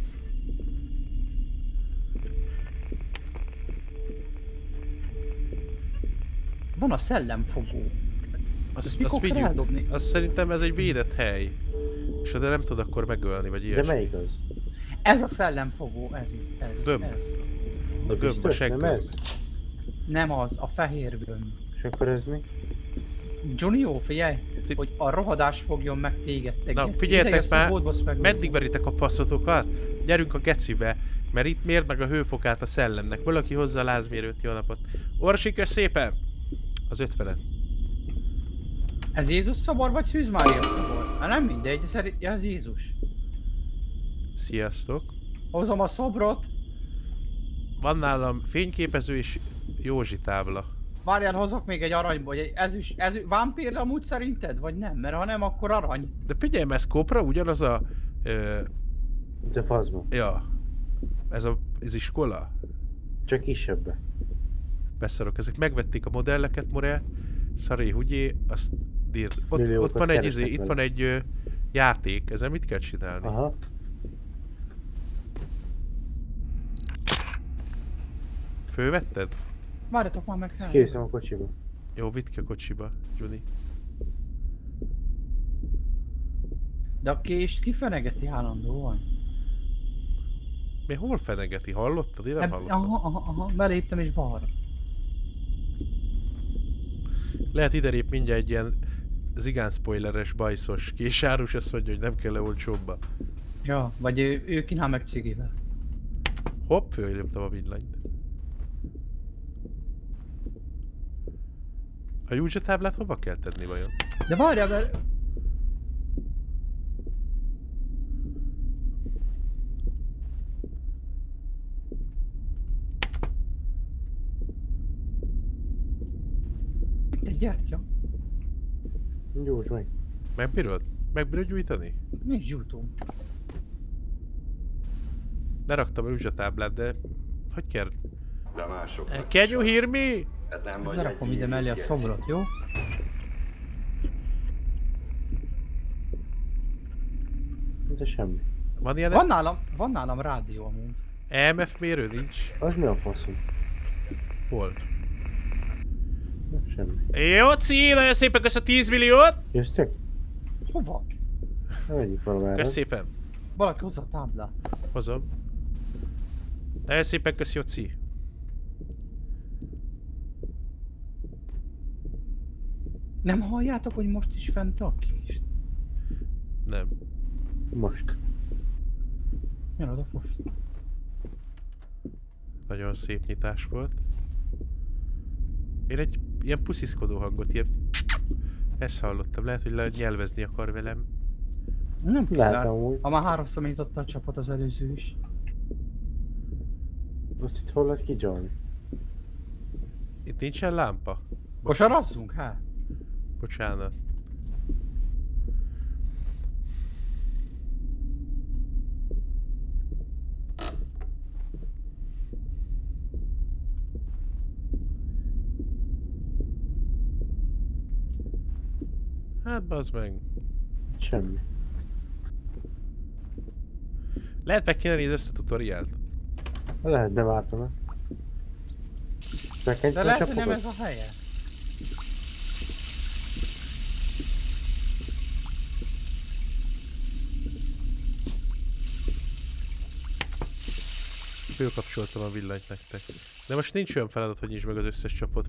Van a szellemfogó. Azt Ezt mikor kell vigyük. eldobni? Azt szerintem ez egy védett hely. És de nem tud akkor megölni, vagy De ilyesmi. melyik az? Ez a szellemfogó, ez itt, ez. Gömb. ez. A gömb, a Biztos, nem seggömb. ez? Nem az, a fehér gömb. És akkor ez mi? Johnny, jó, figyelj, Ti- hogy a rohadás fogjon meg téged, te Na, geci. figyeljetek Ide jössz a már, boltba, azt megnézed. meddig veritek a passzotokat? Gyerünk a gecibe, mert itt mérd meg a hőfokát a szellemnek. Valaki hozza a lázmérőt, jó napot. Orsi, kösz szépen! Az 50-et. Ez Jézus szobor, vagy Szűz Mária szobor? Hát nem mindegy, de szerint ez Jézus. Sziasztok. Hozom a szobrot. Van nálam fényképező és Józsi tábla. Várjál, hozok még egy aranyból, vagy egy vámpír amúgy szerinted, vagy nem? Mert ha nem, akkor arany. De figyelj, ez kopra ugyanaz a... De fazma. ja. Ez iskola? Csak kisebbe. Beszarok, ezek megvették a modelleket, Morel. Szaré, hugyé, azt dír. Ott Milliókat van egy keresnek itt vele. van egy játék, ezzel mit kell csinálni? Aha. Fölvetted? Várjatok már meg. Ezt kiviszem a kocsiba. Jó, vidd ki a kocsiba, Judy. De a kést kifenegeti állandóan. Mi hol fenegeti? Hallottad? Én nem hallottam. Aha, beléptem és balra. Lehet iderép mindjárt egy ilyen zigán spoileres, bajszos késárus, azt mondja, hogy nem kell olcsóbba. Ja, vagy ő kínál meg cigivel. Hopp, fölnyomtam a villanyt. A Júzsa táblát hova kell tenni vajon? De várjál, mert... Itt egy gyertya. Gyújts meg. Megbírod? Megbírod gyújtani? Nincs gyújtóm. Leraktam a Júzsa táblát, de... Hogy kell? De másoknak Can is you az. hear me? Hát nem vagy Lerakom egy ide mellé a geci. szobrot, jó? De semmi. Van ilyen Van nálam rádió amúgy. EMF mérő? Nincs. Az mi a faszom? Hol? Na, semmi. Jóci, nagyon szépen kösz a 10 milliót! Jöttök? Hova? Nem egyik valamára. Kösz szépen. Valaki hozza a táblát. Hozom. Nagyon szépen kösz, Jóci. Nem halljátok, hogy most is fent a kést? Nem. Most. Jön oda most. Nagyon szép nyitás volt. Én egy ilyen pusziszkodó hangot, ilyen... Ezt hallottam, lehet, hogy nyelvezni akar velem. Nem Lehet kizárt. amúgy. Ha már 3-szor nyitotta a csapat az előző is. Most itt hol lehet kigyalni? Itt nincsen lámpa? Kosarazzunk, hát? Bocsánat. Hát bazd meg. Semmi. Lehet meg kéne nézni ezt a tutoriált. Lehet, de váltanak. De Csökkentjük a lehet, hogy nem csapokat? ez a helye. Fölkapcsoltam a villanyt nektek. De most nincs olyan feladat, hogy nyisd meg az összes csapot,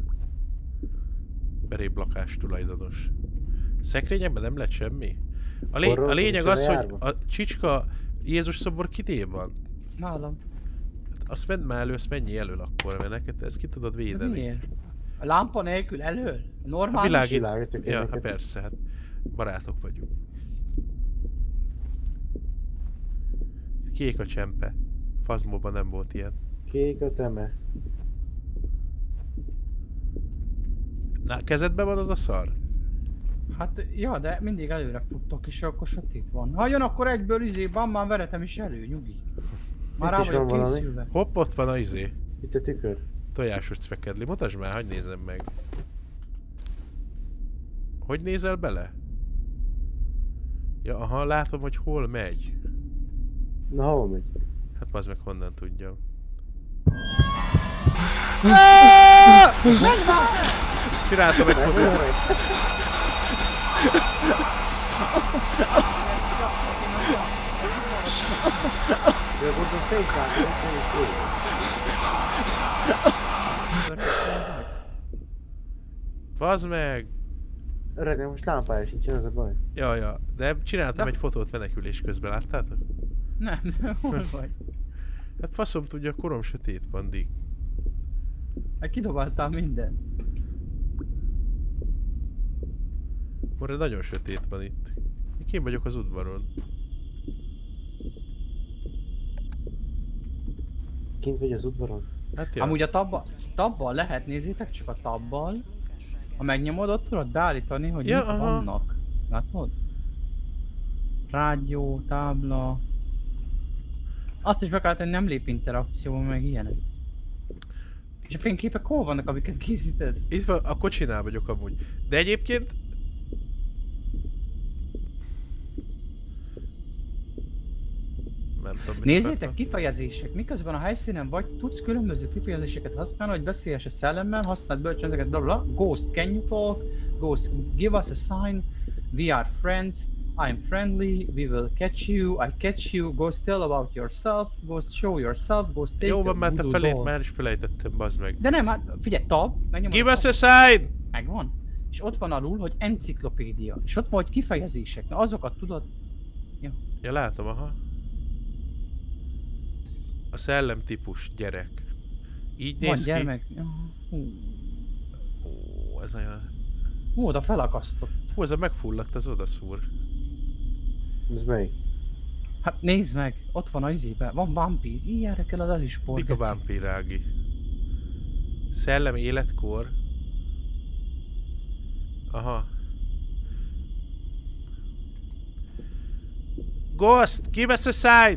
berébb lakás tulajdonos. Szekrényekben nem lett semmi? A lényeg az, hogy a Csicska Jézus szobor kidé van. Nálam. Azt menj már elő, azt menjél elől akkor, mert neked ezt ki tudod De védeni. miért? A lámpa nélkül elől? Normális? Világítok én Ja, neked. hát persze, hát barátok vagyunk. Kék a csempe. Fazmóban nem volt ilyen. Kék a teme. Na, kezedben van az a szar? Hát, ja, de mindig előre futtok, és akkor sötét van. Ha jön, akkor egyből van, már veretem is elő, nyugi. Már Itt rá is vagyok van valami. készülve. Hopp, ott van a izé. Itt a tükör. Tojásos cvekedli. Mutasd már, hogy nézem meg. Hogy nézel bele? Ja, aha, látom, hogy hol megy. Na, hol megy? Hát az meg honnan tudjam. Csináltam egy fotót. De gondolom fékvált, nem fék. Bazd meg! Öreg, de most lámpája sincsen, az a baj. Ja, de csináltam De- egy fotót menekülés közben, láttátok? Nem, hol vagy? Hát faszom tudja, a korom sötét van, Dick. Hát kidobáltál mindent. Morra nagyon sötét van itt. Én vagyok az udvaron. Kint vagy az udvaron? Hát ja. Amúgy a tabbal lehet, nézzétek csak a tabbal. Ha megnyomod, ott tudod beállítani, hogy Ja, mik aha. vannak. Látod? Rádió, tábla. Azt is be kell tenni, nem lép interakcióba, meg ilyenek. És a fényképek hol vannak, amiket készítesz? Itt van, a kocsinál vagyok amúgy. De egyébként... Nem tudom, mit Nézzétek, akartam. kifejezések. Miközben a helyszínen vagy, tudsz különböző kifejezéseket használni, hogy beszélhess a szellemmel, használd bölcsen ezeket, bla bla. Ghost, can you talk? Ghost, give us a sign. We are friends. I'm friendly. We will catch you. I catch you. Ghost, tell about yourself. Ghost, show yourself. Ghost, take Jó the van, már te voodoo felét doll. már is felejtettem, bazd meg. De nem, hát figyelj, tab, megnyomod Give a us tab, a sign! megvan. És ott van alul, hogy enciklopédia. És ott van, hogy kifejezések. Na azokat tudod. Ja, látom, aha. A szellemtípus gyerek. Így Van néz gyermek. ki. Hú, Ó, ez olyan... hú, oda felakasztott. Hú, ez a megfulladt, az odaszúr. Ez melyik? Hát nézd meg, ott van a izébe, van vampír, ilyenre kell az is sport. Mik a vámpírági? Szellem életkor. Aha. Ghost, give us a sign!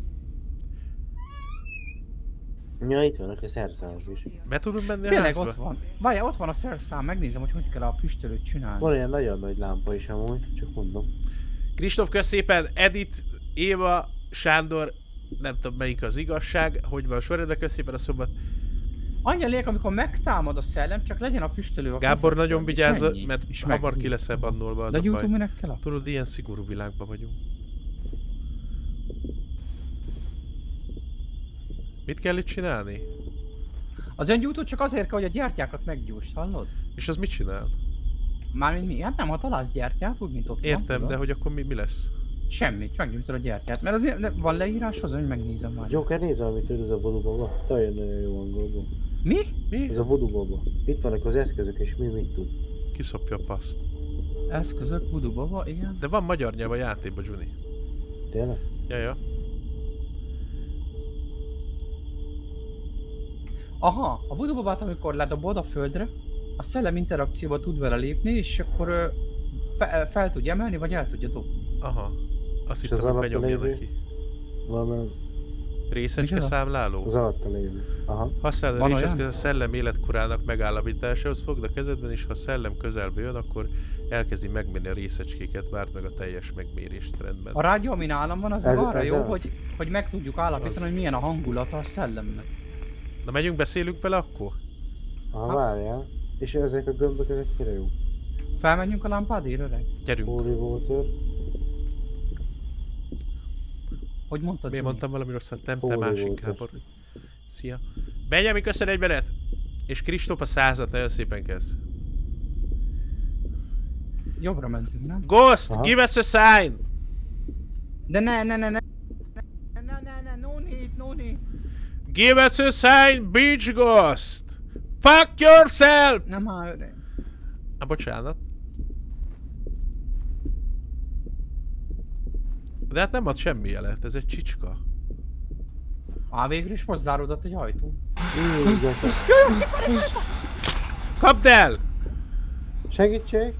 Ja, itt vannak a szerszámok is. Be tudunk menni a Tényleg házba? ott van. Várjál, ott van a szerszám, megnézem, hogy kell a füstölőt csinálni. Van ilyen nagyon nagy lámpa is amúgy, csak mondom. Kristóf, kösz szépen, Edith, Éva, Sándor, nem tudom melyik az igazság, hogy van a sorrendben, kösz szépen a szobat. Annyi a lényeg, amikor megtámad a szellem, csak legyen a füstölő a Gábor kezedben, nagyon és vigyázz, ennyi. mert És hamar meg- ki leszel bannolva, az De a YouTube baj. minek kell? Tudod, ilyen szigorú világban vagyunk. Mit kell itt csinálni? Az öngyújtó csak azért kell, hogy a gyertyákat meggyújtsd, hallod? És az mit csinál? Mármint mi? Hát nem, ha találsz gyertyát, úgy, mint ott van, Értem, tudod? de hogy akkor mi lesz? Semmit, meggyújtod a gyertyát, mert azért van leírás hozzá, hogy megnézem már. Joker, nézd már, mit tud ez a voluba. Nagyon-nagyon jó angolból. Mi? Mi? Ez a voodoo baba. Itt vannak az eszközök, és mi mit tud. Kiszopja a paszt. Eszközök, voodoo baba, igen. De van magyar nyelv a játékban, Juni. Tényleg? Ja. Aha, a voodoo babát amikor ledobod a földre, a szellem interakcióba tud vele lépni, és akkor fel tudja emelni, vagy el tudja dobni. Aha. Azt És hittem, az hogy alatta benyomja lévő? neki. Valami Részecske Micsoda? számláló? az alatta lévő. Aha. Használod a Van részecskét olyan? a szellem életkorának megállapításához, fogd a kezedben, és ha a szellem közelbe jön, akkor elkezdi megmérni a részecskéket, várt meg a teljes megmérést rendben. A rádió, ami nálam van, az Ez- arra ez jó, az. hogy meg tudjuk állapítani, hogy milyen a hangulata a szellemnek. Na megyünk, beszélünk vele akkor? Aha, várjál. És ezek a gömbök, ezek mire jó? Felmenjünk a lámpádért, öreg? Gyerünk. Holy water. Hogy mondtad, Miért Jimmy? mondtam valami rosszat? Nem, te Holy másik water. Gábor. Szia. Benjamin, köszön egy benet! És Kristóp a 100-at, nagyon szépen kezd. Jobbra mentünk, nem? Ghost, Aha. give us a sign! De ne, no need. Give us a sign, bitch ghost! Fuck yourself! Nem már öreg. Bocsánat. De hát nem ad semmi jelet, ez egy csicska. Végül is most záródott egy ajtó. Kapd el! Segítség!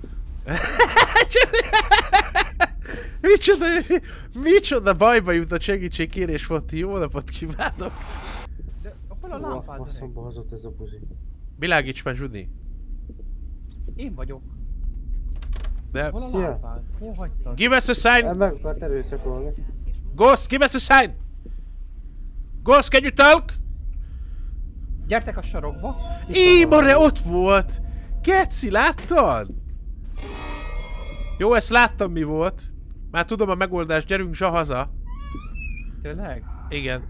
Micsoda bajba jutott segítségkérés volt, jó napot kívánok! De hol a Hol a lámpád, öreg? faszomba hozott ez a buzi? Világíts már, Zsudi! Én vagyok. De... Hol a Szia. lámpád? Hol hagytad? Give us a sign! Meg akart erőszakolni. Ghost, give us a sign! Ghost, can you talk? Gyertek a sarokba. Imre, ott volt! Geci, láttad? Jó, ezt láttam mi volt. Már tudom a megoldást, gyerünk Zsa haza. Tényleg? Igen.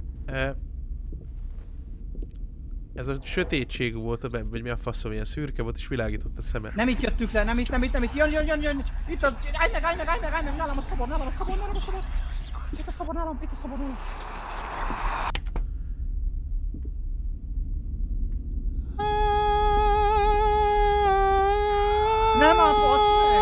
Ez a sötétség volt, vagy mi a faszom, ilyen szürke volt és világított a szeme. Nem itt jöttünk le, nem itt. Jön. Itt az, állj meg, nálam a szobor. Itt a szobor nálam. Nem a basz meg!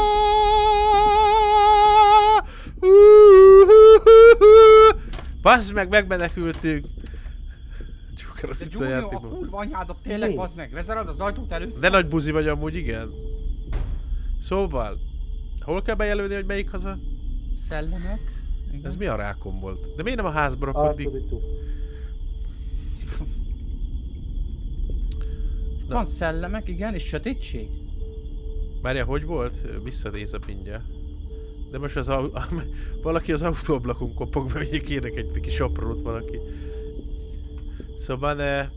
Bazd meg, megmenekültünk! Csukar De azt a Junior, a játékban. kurva anyádat tényleg Mi? bazd meg, vezerad az ajtót előtt. De nagy buzi vagy amúgy, igen. Szóval, hol kell bejelölni, hogy melyik haza? Szellemek. Igen. Ez mi a rákon volt? De miért nem a házba rakodik? Arturitu. Van szellemek, igen, és sötétség. Várja, hogy volt? Visszanéz a pingye. De most az valaki az autóablakon kopog, mert ugye kérnek egy kis aprót valaki. Szóval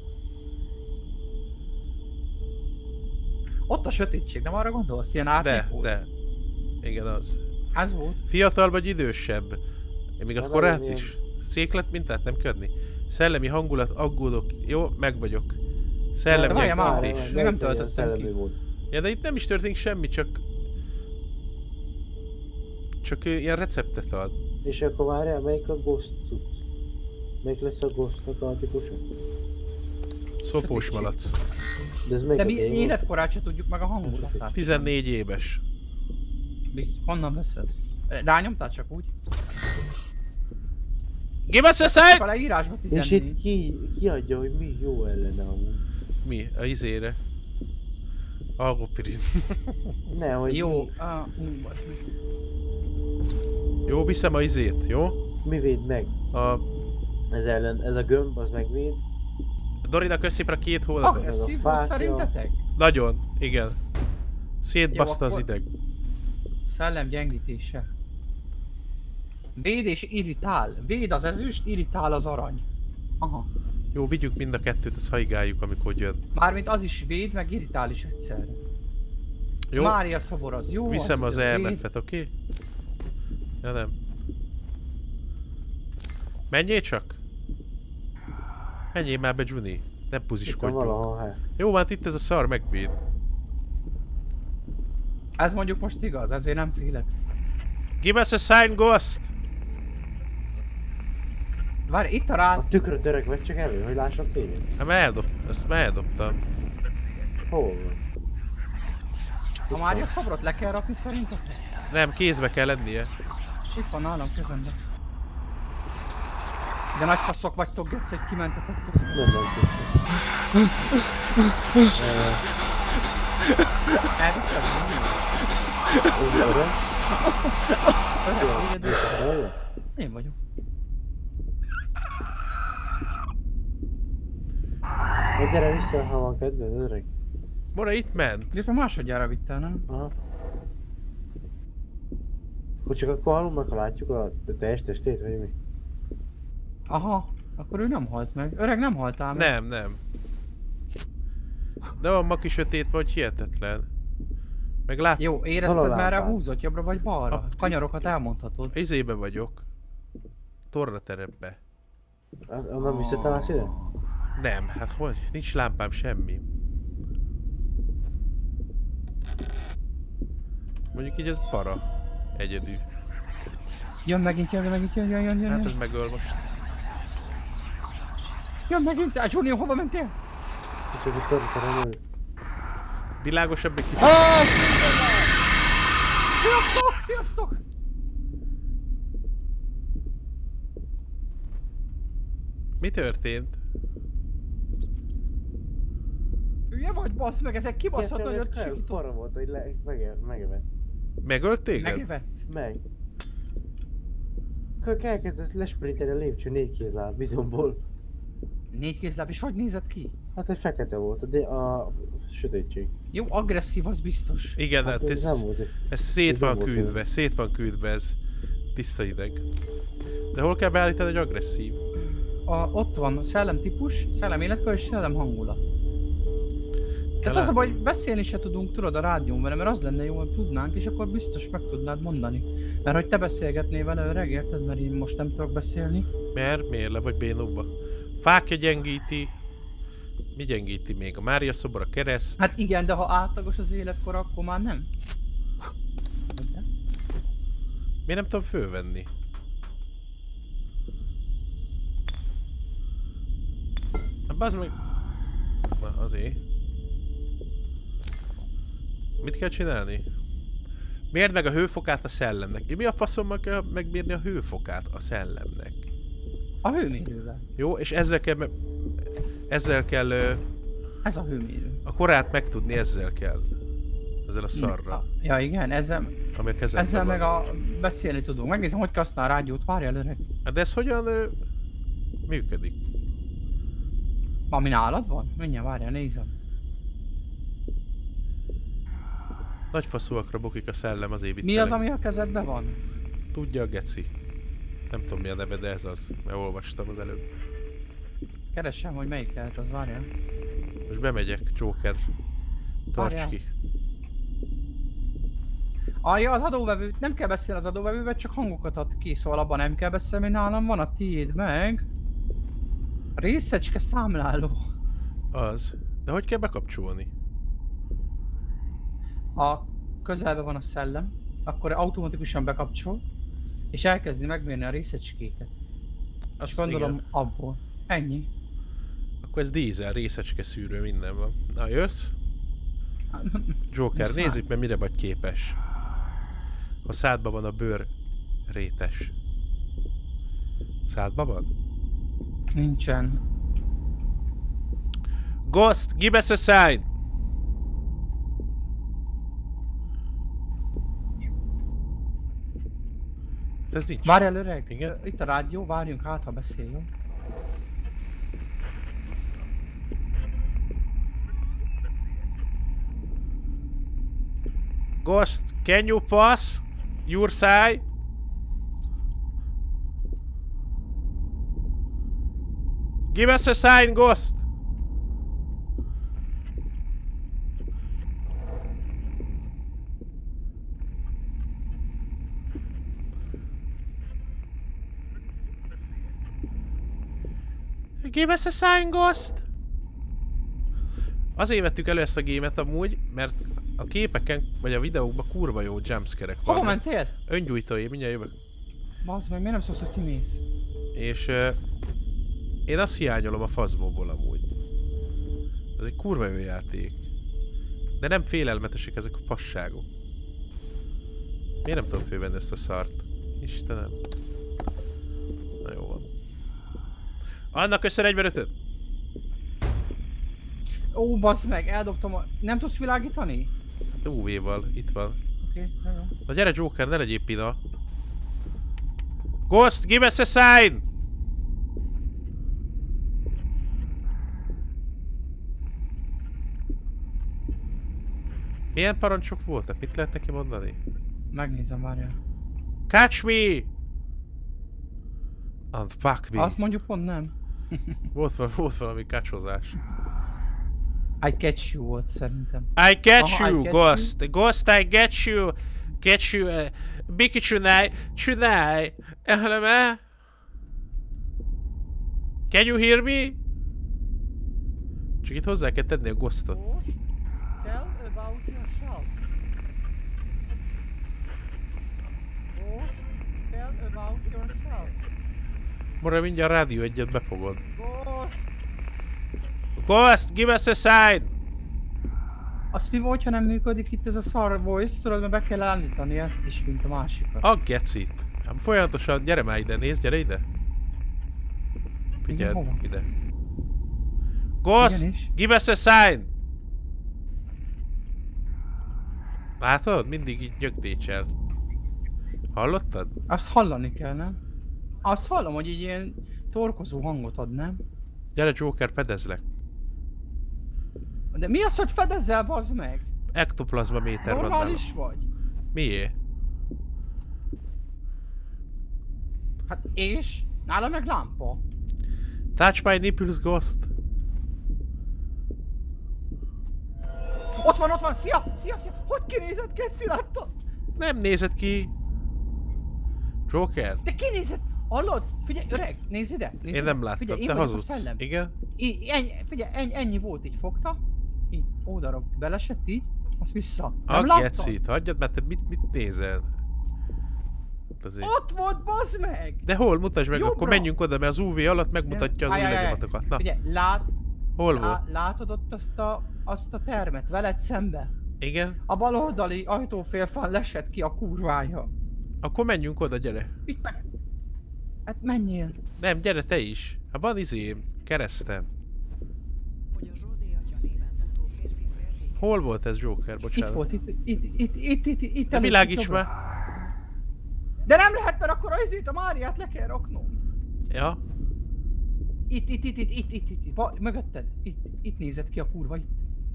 Ott a sötétség, nem arra gondolsz? Ilyen árnyék volt? de. Igen, az. Ez volt. Fiatal vagy idősebb? Még a Hát korát nagyon is? Széklet mintát nem kell adni? Szellemi hangulat, aggódok. Jó, meg vagyok. Szellemi De várjál már, hangulat is. még nem töltöttem szellemi ki. mód. Ja, de itt nem is történik semmi, csak ő ilyen receptet ad. És akkor várjál, melyik a ghost cucc? Melyik lesz a ghostnak a tikusa? Szopós Sötétség. malac. De ez melyik De a mi tényleg? életkorát se tudjuk meg a hangulatát. 14 éves. Honnan veszed? Rányomtál csak úgy? Give us a Csak sign! a leírásban És itt 14. ki adja, hogy mi jó ellene amúgy? Mi? A izére. Algopirin. Ne, hogy Jó, bazd meg. Jó, viszem a izét, jó? mi véd meg? A Ez ellen, ez a gömb, az megvéd. Dorina köszép a 2 hónapot. Agresszív Ez a volt fákja. szerintetek? Nagyon, igen. Szétbaszta Jó, az akkor- ideg. Szellem gyengítése. Véd és irritál. Véd az ezüst, irritál az arany. Aha. Jó, vigyük mind a kettőt, ezt haigáljuk, amikor jön. Mármint az is véd, meg irritál is egyszerre. Jó? Mária szobor az jó. Viszem az véd. elmefet, oké? Ja nem. Menjél csak! Menjél már be, Juni. Ne Itt van buziskodjunk. valahol, hát. Jó, hát itt ez a szar megvéd. Ez mondjuk most igaz, ezért nem félek. Give us a sign, Ghost! Várj, itt a rád. A tükröt öreg vett csak elő, hogy lássa a tévét. Hát ezt már eldobtam. Hol van? A Mária szobrot le kell rakni szerinted? Nem, kézbe kell lennie. Itt van nálam kezemben. De nagy faszok vagytok, Geci, hogy kimentetek közben. Nem tudjuk. Elvittem. Ez öreg? Öreg, egyedül. Hol? Én vagyok. Na gyere vissza, ha van kedved, öreg. Mora itt ment. Éppen másodjára vittel, nem? Aha. Akkor csak akkor halunk meg, ha látjuk a teljes testét, vagy mi? Aha, akkor ő nem halt meg. Öreg, nem haltál meg. Nem. De van ma kis sötétben, hogy hihetetlen. Meg lát... Jó, érezted Hol a merre lámpád? húzott, jobbra vagy balra? Kanyarokat elmondhatod. Izébe vagyok. Tornaterepbe. Onnan visszatalálsz ide? Nem, hát hogy? Nincs lámpám, semmi. Mondjuk így ez para. Egyedül. Jön megint, jön. Hát ez megöl most. Jön megint, Junior, hova mentél? Csak itt tornaterem előtt. Világosabb egy kicsit. Sziasztok! Mi történt? Hülye vagy, bassz meg, ezek kibaszott Ez nagyot kajak sikítok. para volt, hogy megevett. Megölt téged? Megevett. Meg. Akkor elkezdett lesprinteni a lépcső 4 kézláb bizomból. 4 kézláb, és hogy nézett ki? Hát egy fekete volt, de a sötétség. Jó, agresszív, az biztos. Igen, hát ez nem volt. ez szét ez nem van volt küldve, szét van küldve ez. Tiszta ideg. De hol kell beállítani, hogy agresszív? Ott van szellemtípus, szellem életkör és szellem hangulat. Tehát Kell az a baj, hogy beszélni se tudunk, tudod, a rádión vele, mert az lenne jó, hogy tudnánk, és akkor biztos meg tudnád mondani. Mert hogy te beszélgetnél vele öreg, érted? Mert én most nem tudok beszélni. Miért le vagy bénóba? Fákja gyengíti. Mi gyengíti még? A Mária szobor, a kereszt? Hát igen, de ha átlagos az életkor, akkor már nem. De? Miért nem tudom fölvenni? Hát bazd meg... Na, azért. Mit kell csinálni? Mérd meg a hőfokát a szellemnek. Mi a faszommal kell megmérni a hőfokát a szellemnek? A hőmérővel. Jó, és ezzel kell... Ezzel kell... Ez a hőmérő. A korát megtudni ezzel kell. Ezzel a szarra. Ja igen, ezzel Ami a kezemben ezzel van. meg beszélni tudunk. Megnézem, hogy kell használni a rádiót, várjál öreg. Hát de ez hogyan működik? Ami nálad van? Mindjárt várjál, nézem. Nagy faszúakra bukik a szellem, azért itt Mi az, ami a kezedben van? Tudja a geci. Nem tudom mi a neve, de ez az. Mert olvastam az előbb. Keressem, hogy melyik lehet az, várjál. Most bemegyek, Joker. Tarts Várjál. ki. Ja, az adóvevőt, nem kell beszélni az adóvevővel, csak hangokat ad ki, szóval abban nem kell beszélni, nálam van a tiéd meg. Részecske számláló. Az. De hogy kell bekapcsolni? A közelben van a szellem, akkor automatikusan bekapcsol, és elkezdi megmérni a részecskéket. Azt És gondolom igen. abból. Ennyi. Akkor ez dízel, részecske szűrő, minden van. Na, jössz? Joker, Muszáj. nézzük meg mire vagy képes. Ha szádban van a bőr rétes. Szádban van? Nincsen. Ghost, give us a sign! Ez nincs. Várjál öreg, Igen? itt a rádió, várjunk hát, ha beszél, jó? Ghost, can you pass your side? Give us a sign, Ghost! Give us a sign, Ghost! Azért vettük elő ezt a gémet amúgy, mert a képeken, vagy a videókban kurva jó jumpscare-ek Hova vannak. mentél? Öngyújtó, én mindjárt jövök. Bazd meg, miért nem szólsz, hogy kimész? És én azt hiányolom a Phasmoból amúgy. Ez egy kurva jó játék. De nem félelmetesek ezek a fasságok. Miért nem tudom fölvenni ezt a szart? Istenem. Na jó van. Annak össze 45-öt? Ó, bazd meg, eldobtam a... Nem tudsz világítani? Hát UV-val, itt van. Oké, jó. Na gyere Joker, ne legyél pina. Ghost, give us a sign! Milyen parancsok voltak? Mit lehet neki mondani? Megnézem, várjál. Catch me! And fuck me. Azt mondjuk pont nem. Volt valami kacsozás. I catch you volt szerintem. I catch Aha, I you, catch Ghost. Ghost, I get you. Get you, Biki tonight. Can you hear me? Csak itt hozzá kell tenni a Ghostot. Tell about yourself. Ghost, tell about yourself. Mora mindjárt a rádió egyet befogod. Ghost! Ghost, give us a sign! Azt mi volt, ha nem működik itt ez a szar voice, tudod, mert be kell állítani ezt is, mint a másikat. A gecit. Hát folyamatosan, gyere már ide, nézd, gyere ide. Figyeld, hova? ide. Ghost, Igenis. give us a sign! Látod? Mindig így nyögdécsel. Hallottad? Azt hallani kell, nem? Azt hallom, hogy így ilyen torkozó hangot ad, nem? Gyere Joker, fedezlek. De mi az, hogy fedezzel, bazd meg? Ektoplazma méter van nálam. Normális vagy? Miért? Hát és? Nála meg lámpa. Touch my nipples, Ghost. Ott van! Szia! Hogy kinézett, Geci, láttad? Nem nézett ki. Joker? De kinézett! Hallod? Figyelj, öreg, nézd ide! Nézd Én ide. nem láttam, Figyelj, én te vagyok a hazudsz. szellem. Igen? Ennyi volt, így fogta. Így, oldalra belesett így, azt vissza. Nem A láttad? gecit, hagyjad, mert te mit nézel? Azért. Ott volt, bazd meg! De hol? Mutasd meg, Jobbra. akkor menjünk oda, mert az UV alatt megmutatja az új lenyomatokat. Na, Figyelj, hol volt? látod ott azt a termet, veled szembe? Igen? A baloldali ajtófélfán lesett ki a kurvája. Akkor menjünk oda, gyere. Itt meg... Hát menjél. Nem, gyere te is. Hát van keresztem. Hogy a Zsózé atya néven futó férfi felvég. Hol volt ez Joker? Bocsánat. Itt volt, itt De előtt, világíts itt már. jobbra. De nem lehet, mert akkor a Máriát le kell raknom. Ja. Itt. Mögötted. Itt nézett ki a kurva, itt.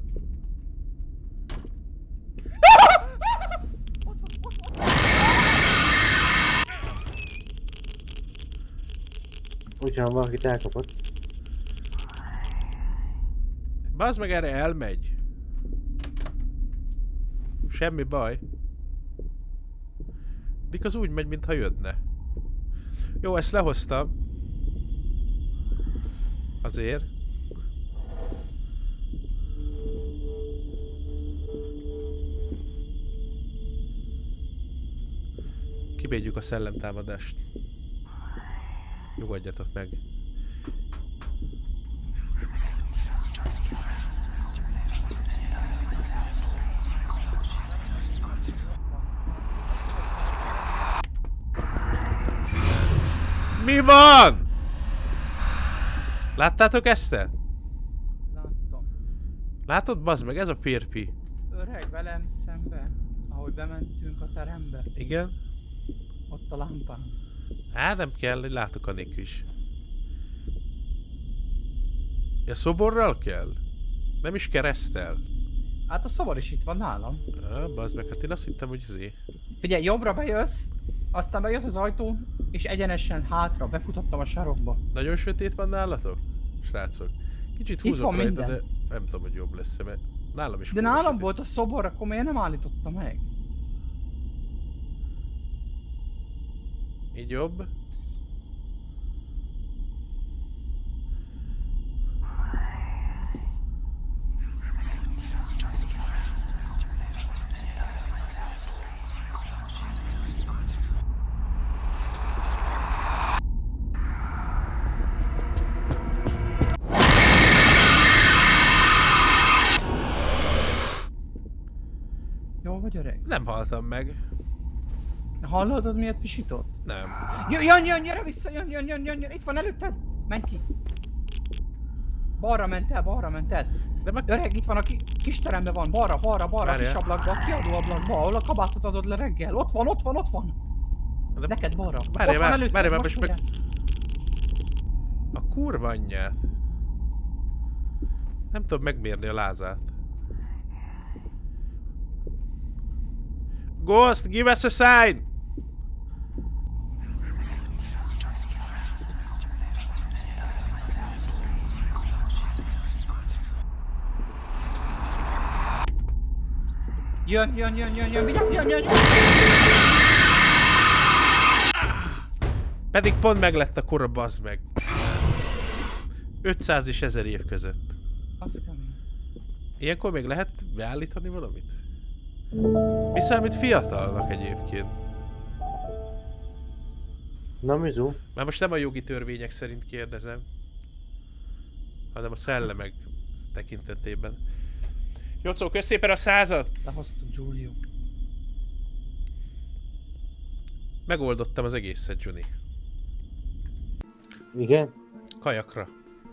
Hogyha valakit elkapott. Bazd meg, erre elmegy. Semmi baj. Dik az úgy megy, mintha jönne. Jó, ezt lehoztam. Azért. Kibédjük a szellemtámadást. Nyugodjatok meg. Mi van? Láttátok ezt? Láttam. Látod, bazd meg, ez a férfi. Öreg velem szembe, ahogy bementünk a terembe, Igen? ott a lámpán. Hát nem kell, hogy látok anélkül is. Ja, szoborral kell? Nem is keresztel? Hát a szobor is itt van nálam. Bazd meg, hát én azt hittem, hogy Figyelj, jobbra bejössz, aztán bejössz az ajtón, és egyenesen hátra, befutottam a sarokba. Nagyon sötét van nálatok? Srácok. Kicsit Itt húzok van rajta, minden. de nem tudom, hogy jobb lesz-e, mert nálam is De kurva nálam sötét. volt a szobor, akkor miért nem állította meg? Így jobb? Nem haltam meg. Hallod, miért visított? Nem. Jön, gyere vissza, jön, itt van előtted! Menj ki! Balra ment el. De meg... Öreg, itt van a kis teremben van, balra, a Várjál. kis ablakba, a kiadó ablakba, ahol a kabátot adod le reggel. Ott van! De... Neked balra. Várjál, most meg... A kurva anyját. Nem tudom megmérni a lázát. Ghost, give us a sign! Jön, vigyázz, jön! Pedig pont meg lett a kora, bazd meg. 500 és 1000 év között. Az kemény. Ilyenkor még lehet beállítani valamit? Mi számít fiatalnak egyébként? Na, Mizu? Már most nem a jogi törvények szerint kérdezem, hanem a szellemek tekintetében. Jocó, kösz szépen a 100-at! Lehoztuk, Giulio. Megoldottam az egészet, Juni. Igen? Kajakra.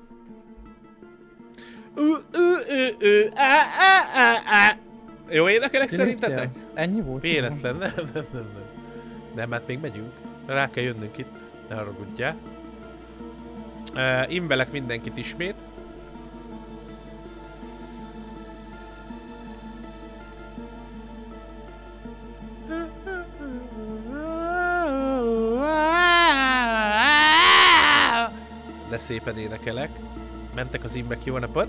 Jó énekelek szerintetek? Ennyi volt? Véletlen, nem. Nem, hát még megyünk. Rá kell jönnünk itt, ne haragudjál. Invelek mindenkit ismét. De szépen énekelek. Mentek az imbek, jó napot!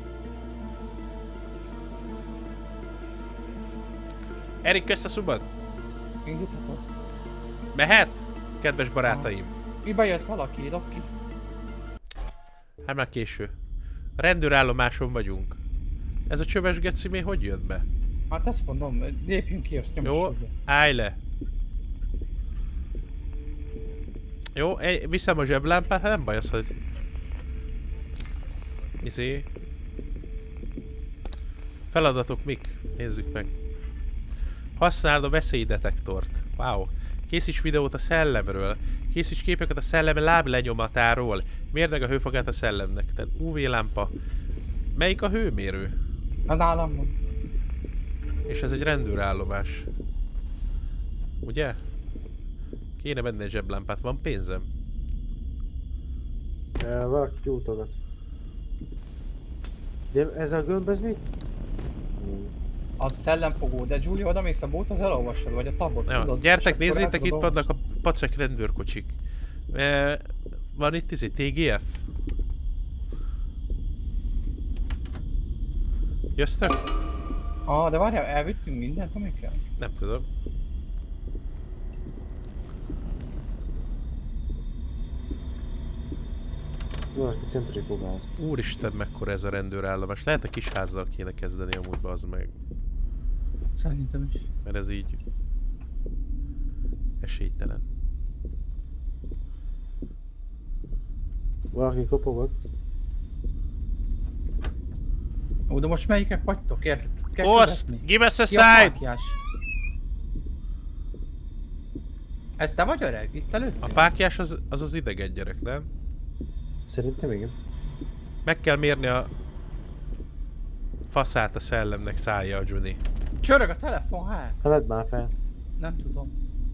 Erik, kösz a szubad! Indíthatod. Mehet? Kedves barátaim! Mi bejött valaki, Loki? Hát már késő. A rendőrállomáson vagyunk. Ez a csöves geci még hogy jött be? Hát ezt mondom, lépjünk ki, azt Jó, nyomassuk be. állj le! Jó, viszem a zseblámpát, hát nem baj az, hogy... Feladatok mik? Nézzük meg. Használd a veszélydetektort. Wow. Készíts videót a szellemről. Készíts képeket a szellem láblenyomatáról. Mérd meg a hőfokát a szellemnek. Tehát UV lámpa. Melyik a hőmérő? Na, nálam van. És ez egy rendőrállomás. Ugye? Kéne venni egy zseblámpát. Van pénzem? Valaki gyújtogat. De ez a gömb, ez mit? Az szellemfogó, de Giulio, oda mész a bót, az elolvassad, vagy a tabot, Ja, tudod? gyertek, És akkor nézzétek, el itt tudod vannak a pacek rendőrkocsik. Van itt TGF? Jöztek? De várjál, elvittünk mindent, ami kell? Nem tudom. Valaki centrifugáz. Úristen, mekkora ez a rendőrállomás. Lehet a kis házzal kéne kezdeni amúgy, bazd meg. Szerintem is. Mert ez így... esélytelen. Valaki kopogott. Ó, de most melyikek vagytok? Kell Ghost, követni. give us a Ki a sign! fáklyás? Ez te vagy öreg? Itt előtt? A páklyás az idegen gyerek, nem? Szerintem igen. Meg kell mérni a faszát a szellemnek, szállja a Juni. Csörög a telefon, hát? Vedd már fel. Nem tudom.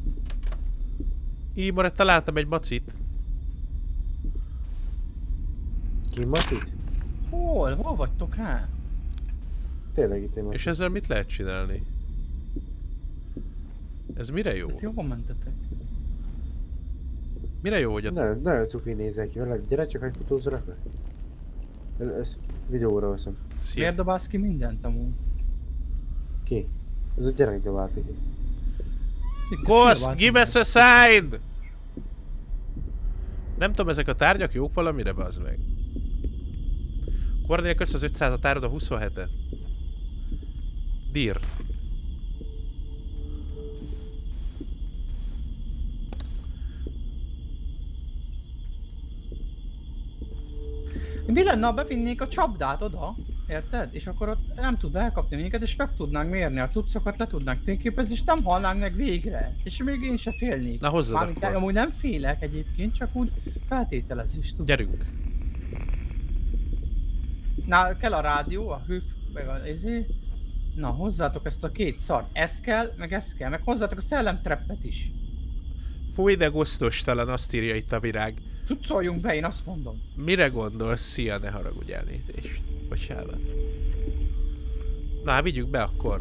Ímore, találtam egy macit. Ki Matit? Hol vagytok, hát? Tényleg itt egy Matit. És ezzel mit lehet csinálni? Ez mire jó? Ezt jobban mentetek. Mire jó, hogy a... Nagyon cuki nézek ki vele. Gyere csak egy fotózra rá. Ez videóra veszem. Szia. Miért dobálsz ki mindent amúgy? Ki? Ez a gyerek dobálta ki. Ghost, give us a sign! Nem tudom, ezek a tárgyak jók valamire, bazd meg. Kornél kösz az 500-at, árad a 27-et. Dir. Mi lenne, ha bevinnék a csapdát oda? Érted? És akkor ott nem tud elkapni minket, és meg tudnánk mérni a cuccokat, le tudnánk fényképezni, és nem halnánk meg végre. És még én se félnék. Na, hozzad Mármint akkor. amúgy nem félek egyébként, csak úgy feltételezés tud. Gyerünk. Na, kell a rádió, a hőf, meg a Na, hozzátok ezt a két szart. Ez kell, meg hozzátok a szellemtreppet is. Fúj, de gusztustalan, azt írja itt a virág. Cuccoljunk be, én azt mondom. Mire gondolsz? Szia, ne haragudj, elnézést. Bocsánat. Na, vigyük be akkor.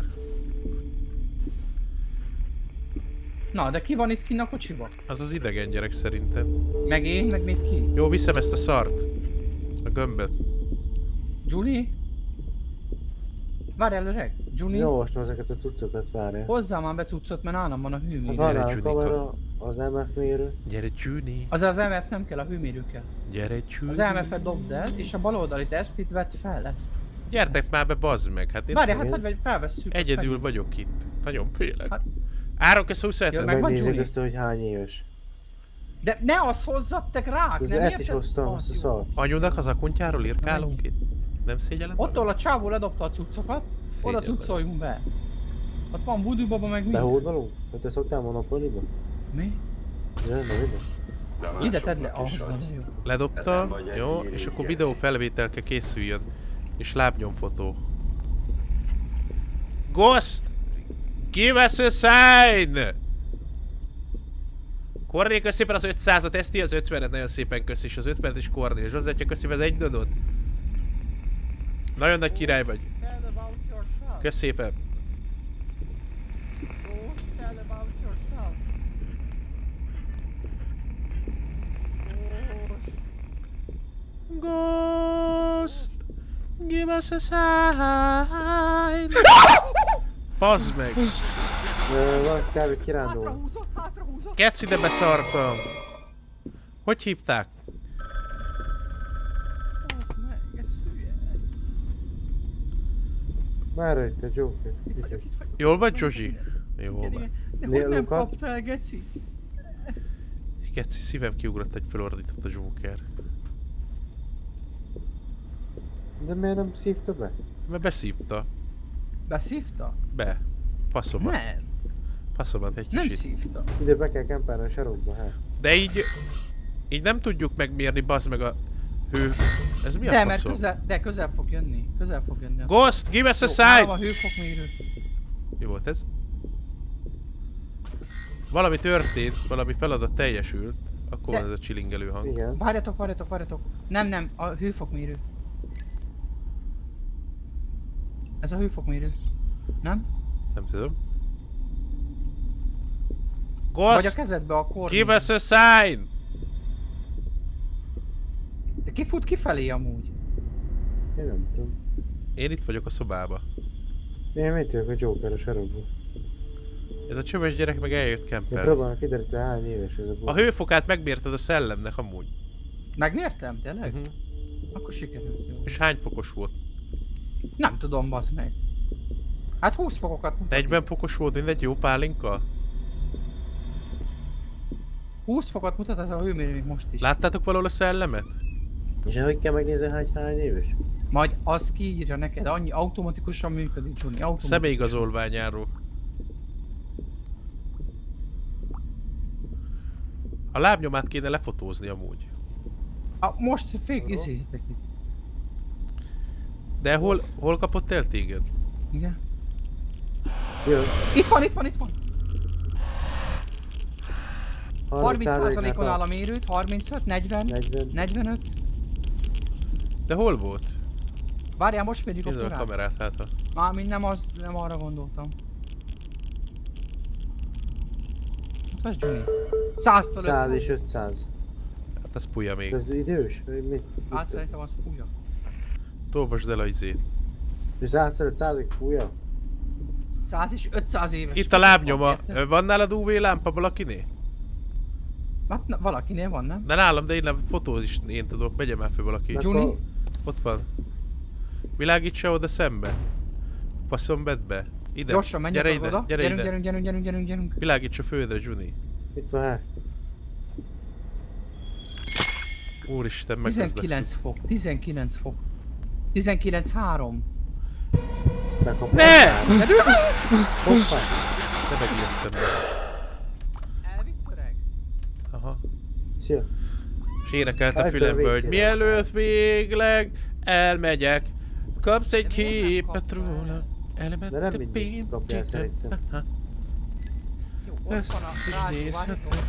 Na, de ki van itt kinn a kocsiba? Az az idegen gyerek szerintem. Meg én, meg még ki? Jó, viszem ezt a szart. A gömböt. Julie? Várjál öreg, Julie? Jó, most ezeket a cuccokat várja. Hozzá már be cuccot, mert nálam van a Hát hőmérő. van Gyere, a Junika. kamera, az MF mérő. Gyere, Juni. Az MF nem kell, a hőmérő kell. Gyere, Juni. Az MF-et dobd el, és a baloldalit ezt itt vedd fel, ezt. Gyertek már be, bazd meg. Hát én Várjál, hát vagy felvesszük. azt egyedül meg. vagyok itt. Nagyon félek. Hát- Árok ezt 27 Jó, meg van Megnézzük Julie. össze, hogy hány éves. De ne azt hozzattek rák, Ez nem ezt is érted? hoztam, Az azt a jó. szart. Anyunak az akuntjáról irkálunk itt? Nem szégyellem? Ottól a csávó ledobta a cuccokat, oda Szégyellem. cuccoljunk be. Ott van voodoo baba, meg mi? Behódolunk? Hogy te szoktál monopoliba? Mi? Ja, na ide. De Ide tedd le, másoknak is ahhoz adsz. nagyon jó. Ledobtam, vagy egy jó, író és akkor geci. videófelvételke készüljön. És lábnyomfotó. Ghost! Give us a sign! Kornél, kösz szépen az 500-at, Eszti az 50-et, nagyon szépen kösz, és az 50-et is Kornél. Zsozzetja, kösz szépen az 1 dodot. Nagyon nagy király vagy. Kösz szépen. Ghost! Give us a sign! Bazd meg! Van kávét kirándul. Hátrahúzott! Kec, ide beszartam! Hogy hívták? Bazd meg, ez hülye. Merre itt a Joker? Itt vagyok. Jól vagy, Zsozsi? Jól Igen, van. igen. De Nél hogy nem Luka? kapta el, geci? Keci, szívem kiugrott, egy felordított a Joker. De miért nem szívta be? Mert beszívta. Beszívta? Be. Passzomat. Nem, Passzomat egy nem kicsit. szívta. Ide be kell kempelni a sarokba, hát. De így nem tudjuk megmérni, bazd meg a hő. Ez mi De, a mert faszom? közel fog jönni. Közel fog jönni. Ghost, give us a Jó, nálam sign! a hőfokmérő. Mi volt ez? Valami történt, valami feladat teljesült. Akkor De- van ez a csilingelő hang. Igen. Várjatok. Nem, a hőfokmérő. Ez a hőfokmérő. Nem? Nem tudom. Vagy a Ghost, kezedbe a kor. give us a sign! De ki fut kifelé amúgy? Én nem tudom. Én itt vagyok a szobába. Én mit tudok a Joker a sarokba? Ez a csöves gyerek meg eljött Én kemper. próbálom kideríteni, hány éves ez a A bot. hőfokát megmérted a szellemnek amúgy. Megmértem, tényleg? Mhm. Akkor sikerült, jó. És hány fokos volt? Nem tudom, bazd meg. Hát 20 fokokat mutat. 40 fokos volt, mindegy jó pálinka? 20 fokot mutat ez a hőmérő még most is. Láttátok valahol a szellemet? És hogy kell megnézni, hány éves? Majd az kiírja neked, annyi automatikusan működik, Johnny. Automatikusan. Személyigazolványáról. A lábnyomát kéne lefotózni amúgy. Most fék izétek itt. De hol kapott el téged? Igen. Jó. Itt van! 30%-nál 30%-on áll a mérőt, 35, 40, 40. 45. De hol volt? Várjál, most mérjük a Nézd a korát. kamerát, hát ha. Mármint nem arra gondoltam. Ott vagy Johnny. 100-tól 100 500. és 500. Hát az pulja még. Ez idős? Vagy mi? Hát szerintem az fújja. Tolvasd el a izét. És 100-500-ig fújja? 100 és 500 éves. Itt a lábnyoma. Érted? Van nálad UV lámpa valakinél? Hát valakinél van, nem? De nálam, de én nem fotóz is én tudok. Megye már fel valaki. Meg Juni? Ott van. Világítsa oda szembe. Passzom be. Ide. Gyorsan menjek Gyere ide. oda. Gyere ide. Gyerünk. Világítsa földre, Juni. Itt van, hát. Úristen, meggazdagszunk. 19 fok. 19-3. Bekapom. Ne! Hoppá. Ne megjöttem be. Elvitt öreg? Aha. Szia. És énekelt a Egyből fülembe, hogy végére. mielőtt végleg elmegyek, kapsz egy De miért nem képet kapta róla. De nem Elemet mindig kapja el szerintem. Jó, ott Ezt van a is rádió, nézhetem. várjatok.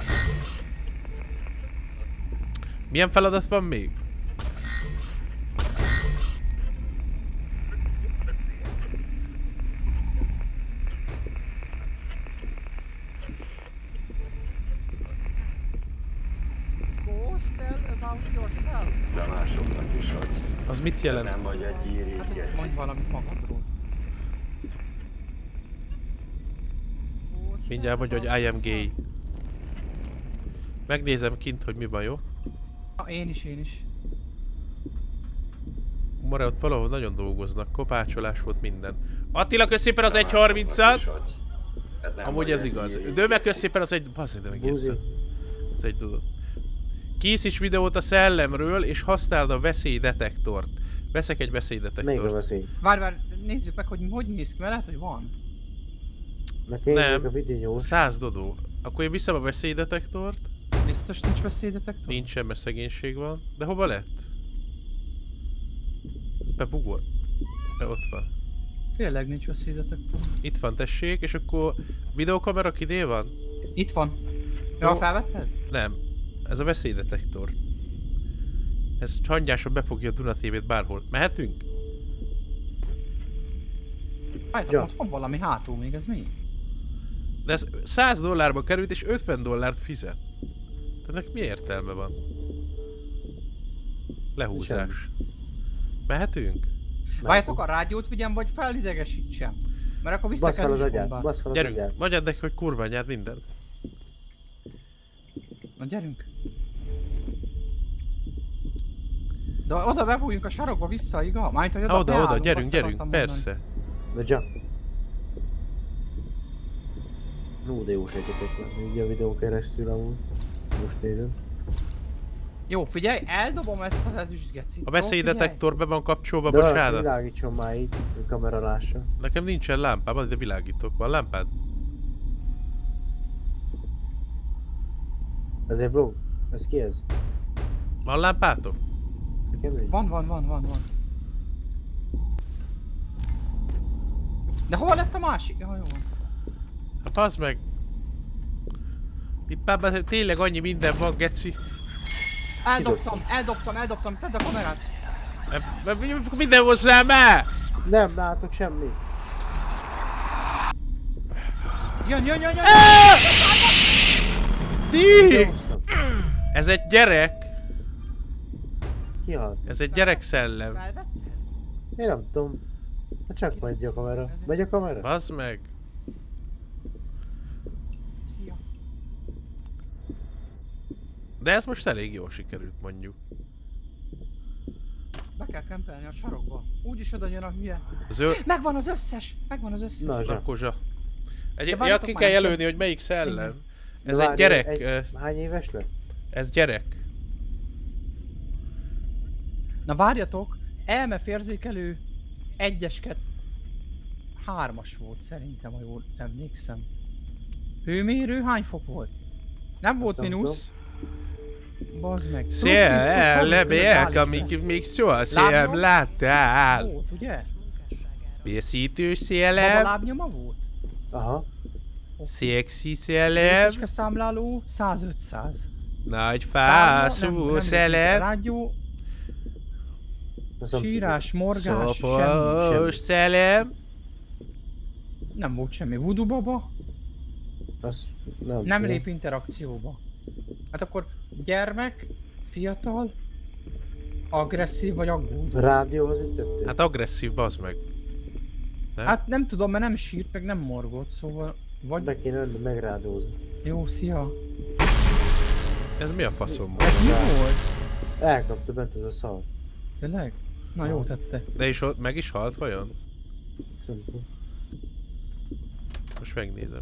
Milyen feladat van még? Ghost, tell about yourself. De másoknak is adsz. Az mit Te jelent? nem vagy egy írig, Hát, hogy geci. mondj valamit magadról. Mindjárt mondja, hogy I am gay. Megnézem kint, hogy mi van, jó? Én is. Mara, ott valahol nagyon dolgoznak, kopácsolás volt minden. Attila, kösz szépen az Te 1.30-at! másoknak is adsz. Te nem Amúgy vagy ez egy igaz. írig, De meg kösz geci. szépen az egy... Basz, de Buzi. megértem. Ez egy tudod. Készíts videót a szellemről, és használd a veszélydetektort. Veszek egy Még a veszélydetektort. veszély. Várj, nézzük meg, hogy néz ki, mert lehet, hogy van. Nekem Nem. még a videó. 100 dodó. Akkor én viszem a veszélydetektort. Biztos nincs veszélydetektor? Nincsen, mert szegénység van. De hova lett? Ez bebugol. De ott van. Tényleg nincs veszélydetektor. Itt van, tessék, és akkor videókamera kidé van? Itt van. Jó. Ja, felvetted? Nem. Ez a veszélydetektor. Ez hangyáson befogja a Duna TV-t bárhol. Mehetünk? Várjátok, Ja. ott van valami hátul még, ez mi? De ez 100 dollárba került és 50 dollárt fizet. Ennek mi értelme van? Lehúzás. Mehetünk? Várjátok, a rádiót vigyem, vagy felidegesítsem? Mert akkor vissza Basz kell fel az is agyát, bombát. basz fel az Gyerünk, agyát. mondjad neki, hogy kurva anyád minden. Na gyerünk. De oda bebújjunk a sarokba vissza, igaz? Mármint, hogy oda Oda, beállunk, gyerünk, azt gyerünk, akartam mondani. persze. De ja. No, de jó segítek meg, így a videón keresztül amúgy. Most nézem. Jó, figyelj, eldobom ezt az ezüst gecit. A veszélydetektor be van kapcsolva, De bocsánat. világítson már így, hogy a kamera lássa. Nekem nincsen lámpám, de világítok. Van lámpád? Ez egy vlog? Ez ki ez? Van lámpátok? Nekem nincs. Van. De hol lett a másik? Ja, jó van. Hát bazd meg. Itt már tényleg annyi minden van, geci. Eldobtam, tedd a kamerát. Minden hozzá már! Nem látok semmit. Jön! Díg! Hoztam. Ez egy gyerek. Kihalt. Ez egy gyerekszellem. Felvetted? Én nem tudom. Hát csak megy a kamera. Megy a kamera? Bazd meg. Szia. De ez most elég jól sikerült, mondjuk. Be kell kempelni a sarokba. Úgyis oda jön a hülye. Zöld... Megvan az összes! Na, zsa. Kozsa. Ja, várjatok ki már, kell nem jelölni, hogy melyik szellem. De Ez egy várj, gyerek. Hány éves lett? Ez gyerek. Na várjatok, elmeférzékelő egyesket 3-as volt szerintem, ha jól emlékszem. Hőmérő hány fok volt? Nem volt Azt nem mínusz. Bazd meg. Plusz 10 Szél, plusz 30 lebélyek, között amíg még soha Lábnyom? szélem láttál. volt, ugye? Bészítős Baba szélem, lábnyoma volt? Aha. szexi szélem, Részecske számláló 100-500. nagy Lábnyom, fászú nem szélem, rádió, Azt nem sírás, morgás, szopos semmi. szélem. Nem volt semmi. Voodoo baba, tudom. Azt nem nem tudom. lép interakcióba. Hát akkor gyermek, fiatal, agresszív vagy aggódó. Rádióhoz mit tettél? Hát agresszív, bazd meg. Nem? Hát nem tudom, mert nem sírt, meg nem morgott, szóval... Vagy... Meg kéne önni, megrádiózni. Jó, szia. Ez mi a faszom? Ez mi volt? Elkapta bent ez a szar. Tényleg? Na jó tette. De is ott meg is halt vajon? Szerintem. Most megnézem.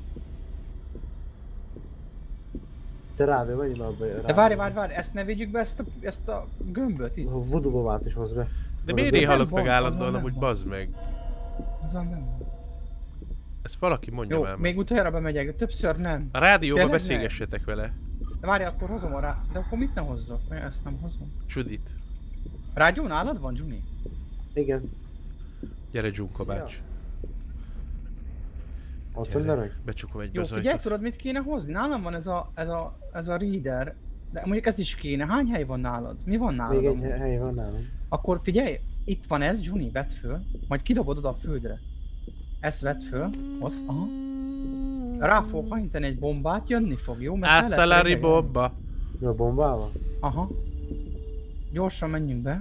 Te rádió, menj már be. De várj, ezt ne vigyük be, ezt a gömböt itt. A voodoo babát is hozd be. De miért halok meg van, állandóan, azon amúgy nem bazd meg? Azon nem van. Ezt valaki mondja Jó, már meg. még utoljára bemegyek, de többször nem. A rádióba Tényleg beszélgessetek vele. De várj, akkor hozom a rá... De akkor mit ne hozzak? Ezt nem hozom. Judit. Rádió nálad van, Juni? Igen. Gyere Junko bács. Ott van derek? Becsukom egy Jó, az figyelj, ajtót. tudod mit kéne hozni? Nálam van ez a reader. De mondjuk ez is kéne. Hány hely van nálad? Mi van nálad? Még egy amúgy? hely van nálam. Akkor figyelj, itt van ez, Juni, vedd föl. Majd kidobod oda a földre. Ezt vedd föl. Hozd, aha. Rá fog hajtani egy bombát, jönni fog, jó? Mert fel lehet Átszalari reggel. bomba. Jó, bombával? Aha. Gyorsan menjünk be.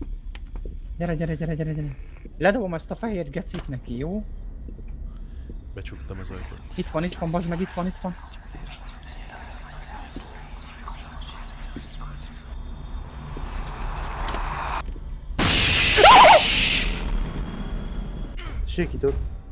Gyere. Ledobom ezt a fehér gecit neki, jó? Becsuktam az ajtót. Itt van, bazd meg, itt van. Sikított.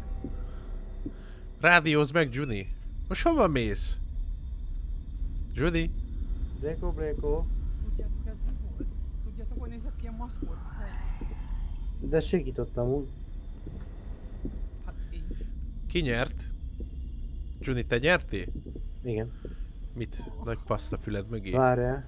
Rádiózz meg, Juni. Most hova mész? Judy? Brékó. Tudjátok ez mi volt? Tudjátok, hogy nézett ki a maszk volt a fej? De sikítottam úgy. Hát így. Ki nyert? Juni, te nyertél? Igen. Mit? Nagy pasztafüled mögé? Várjál.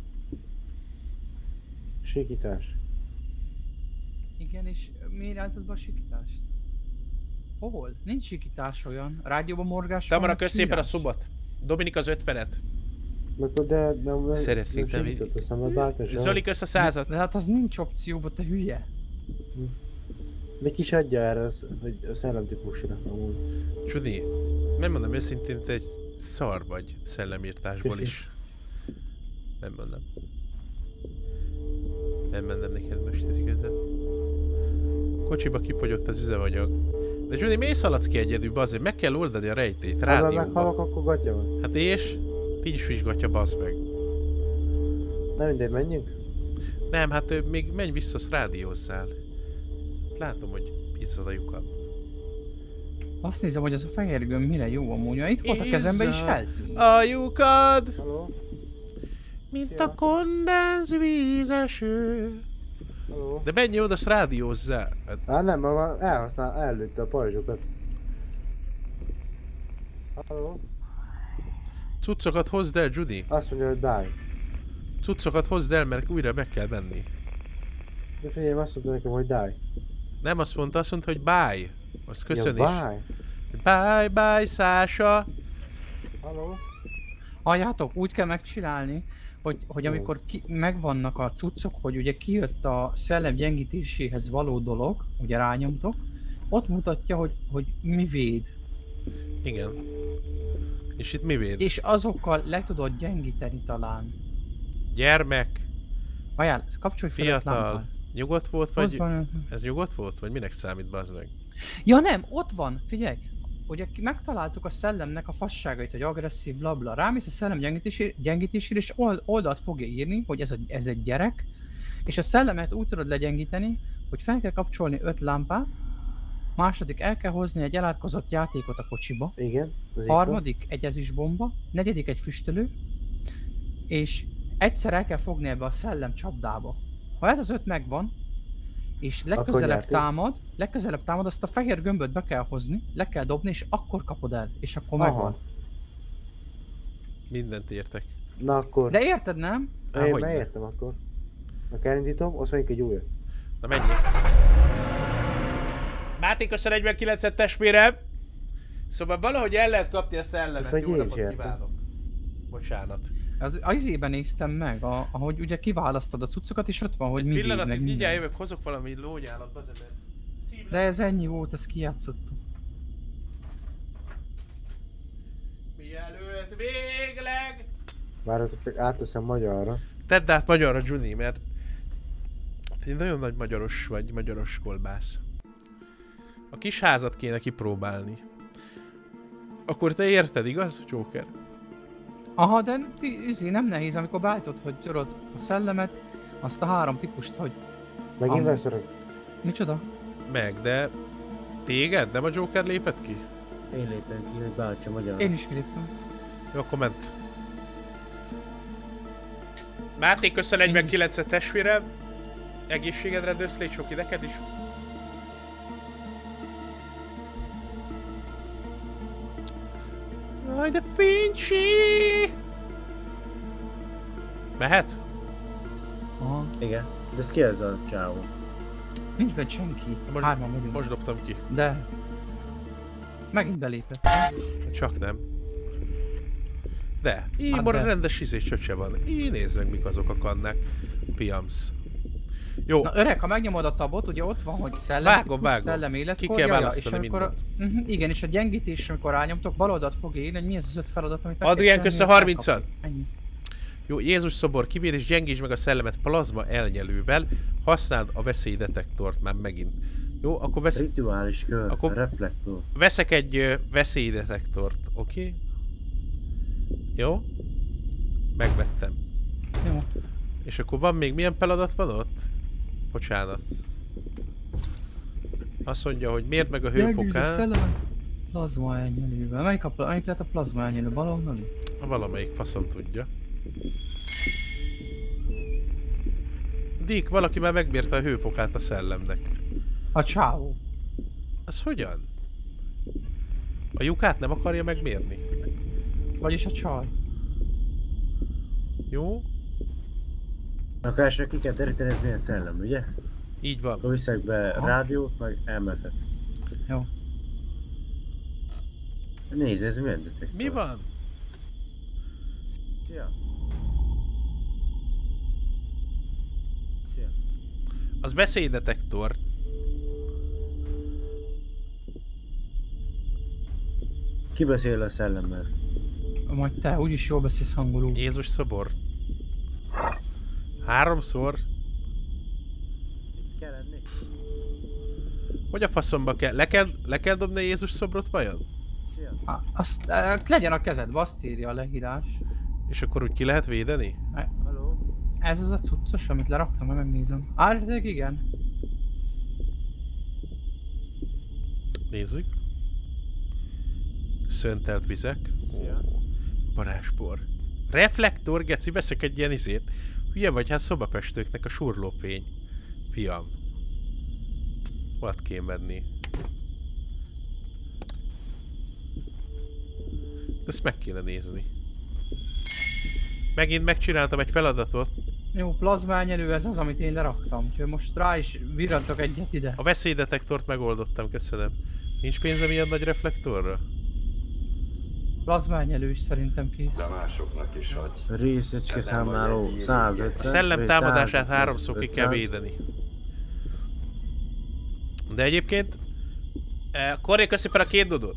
Sikítás. Igen, és miért álltad be a sikítást? Hol? Nincs sikítás olyan. Rádióban morgás van, Tamara, meg kösz szépen a sírás. szubot. Dominik az 5 penet. De Szeretnék, nem de sikított, aztán majd bátor sem. Zoli, kösz a 100-at. De hát az nincs opcióba, te hülye. Még is adja erre, hogy a szellemtípusra amúgy. Judy, nem mondom őszintén, te egy szar vagy szellemírtásból Köszi. is. Nem mondom. Nem mondom neked most ez igazán. Kocsiba kifogyott az üzemanyag. De Judy, miért szaladsz ki egyedül, azért meg kell oldani a rejtélyt, Ha rádióban. meghalok, akkor gatya van. Hát és? Így is vizsgatja, bazd meg. Nem mindegy, menjünk? Nem, hát még menj vissza, azt rádiózzál. Látom, hogy iszod a lyukat. Azt nézem, hogy ez a fehér gömb mire jó amúgy. Ha itt volt a kezembe is Izzad eltűnt. a lyukad, Halló? mint Szia. a kondens vízeső. Halló? De menj oda, azt rádiózzál. Hát, Nem, mert már ellőtte a pajzsokat. Halló? cuccokat hozd el, Judy. Azt mondja, hogy bye. Cuccokat hozd el, mert újra meg kell menni. De figyelj, azt mondta nekem, hogy die. Nem azt mondta, hogy bye. Azt köszön Ja, is. bye. Bye, bye, Sasha. Halló? Halljátok, úgy kell megcsinálni, hogy amikor megvannak a cuccok, hogy ugye kijött a szellem gyengítéséhez való dolog, ugye rányomtok, ott mutatja, hogy mi véd. Igen. És itt mi véd? És azokkal le tudod gyengíteni talán. Gyermek, Várjál, kapcsolj fel egy fiatal, lámpát. nyugodt volt, Ott vagy... van. Ez nyugodt volt, vagy minek számít, bazd meg? Ja nem, ott van, figyelj! Ugye megtaláltuk a szellemnek a fasságait, hogy agresszív, blabla. Rámész a szellem gyengítésére, és oldalt fogja írni, hogy ez egy gyerek, és a szellemet úgy tudod legyengíteni, hogy fel kell kapcsolni 5 lámpát, második el kell hozni egy elátkozott játékot a kocsiba, Igen, az itt van. harmadik egy ezüstbomba, negyedik egy füstölő, és egyszer el kell fogni ebbe a szellem csapdába. Ha ez az 5 megvan, és legközelebb támad, azt a fehér gömböt be kell hozni, le kell dobni, és akkor kapod el, és akkor Aha. megvan. Mindent értek. Na akkor. De érted, nem? Há, Én hogyne. megértem akkor. Ha elindítom, azt mondjuk egy újat. Na menjünk. Máté, köszön 49-et testvérem. Szóval valahogy el lehet kapni a Ezt szellemet. meg Jó én is napot értem. kívánok. Bocsánat. Az izében néztem meg, ahogy ugye kiválasztod a cuccokat, és ott van, hogy mi véd, Pillanatig meg mindjárt minden. jövök, hozok valami lónyálat, bazd meg. De ez ennyi volt, ezt kijátszottuk. Mielőtt végleg... Várjátok, csak átteszem magyarra. Tedd át magyarra, Juni, mert... Te nagyon nagy magyaros vagy, magyaros kolbász. A kis házat kéne kipróbálni. Akkor te érted, igaz, Joker? Aha, de nem nehéz, amikor beállítod, hogy tudod a szellemet, azt a 3 típust, hogy Megint Amúgy. beszorok. micsoda? Meg, de... Téged? Nem a Joker lépett ki? Én léptem ki, hogy beállítsa magyarra. Én is kiléptem. Jó, akkor ment. Máté, köszön 49-et testvérem. Egészségedre döszlét sok neked is. Jaj, de pincsi! Mehet? Aha. Igen. De ez ki ez a csávó? Nincs benne senki. Most- Hárman vagyunk. Most dobtam ki. De... Megint belépett. Csak nem. De, így Hát már de. rendes csöcse van. Így nézd meg, mik azok a kannák. Piamsz. Jó, Na öreg, ha megnyomod a tabot, ugye ott van, hogy szellem, vágom. szellem életkor, Ki kell jaja, választani és amikor, igen, és a gyengítés, amikor rányomtok, bal oldalt fog írni, hogy mi az az 5 feladat, amit meg kell Adrián, csinálni, kösz a hogy 30-at. elkapod. Ennyi. Jó, Jézus szobor kivéd és gyengítsd meg a szellemet plazma elnyelővel. Használd a veszélydetektort már megint. Jó, akkor Rituális kör, Akkor- reflektor. veszek egy veszélydetektort, oké? Jó? Megvettem. Jó. És akkor van még milyen feladat van ott? Bocsánat. Azt mondja, hogy mérd meg a Gyengítsd a hőfokát. szellemet plazma elnyelővel. Melyik lehet a plazma elnyelő? Balonnal? Valamelyik faszom tudja. Dick, valaki már megmérte a hőfokát a szellemnek. A csávó. Az hogyan? A lyukát nem akarja megmérni. Vagyis a csaj. Jó? Akkor elsőre ki kell deríteni, ez milyen szellem, ugye? Így van. Akkor viszek be rádiót, meg elmetet. Jó. Nézd, ez milyen detektor? Mi van? Szia. Szia. Az beszéddetektor. Ki beszél a szellemmel? Majd te, úgyis jól beszélsz angolul. Jézus szobor. 3-szor. Itt kell lenni? Hogy a faszomba kell? Le kell dobni a Jézus szobrot vajon? Szia. Azt legyen a kezedbe, azt írja a leírás. És akkor úgy ki lehet védeni? Haló? Ez az a cuccos, amit leraktam, majd megnézem. Állítólag igen. Nézzük. Szöntelt vizek. Ja. Varázspor. Reflektor, geci, veszek egy ilyen izét. Hülye vagy, hát szobapestőknek a surlófény. Fiam. What kéne venni? Ezt meg kéne nézni. Megint megcsináltam egy feladatot. Jó, plazmányelő, ez az, amit én leraktam. Úgyhogy most rá is virrantok egyet ide. A veszélydetektort megoldottam, köszönöm. Nincs pénzem ilyen nagy reflektorra? Plazmányelő is szerintem kész. De másoknak is hagy. Részecske számláló 150. A szellem támadását 150, 3-szor ki kell 500. védeni. De egyébként... Korré, köszi fel a 2 dodót.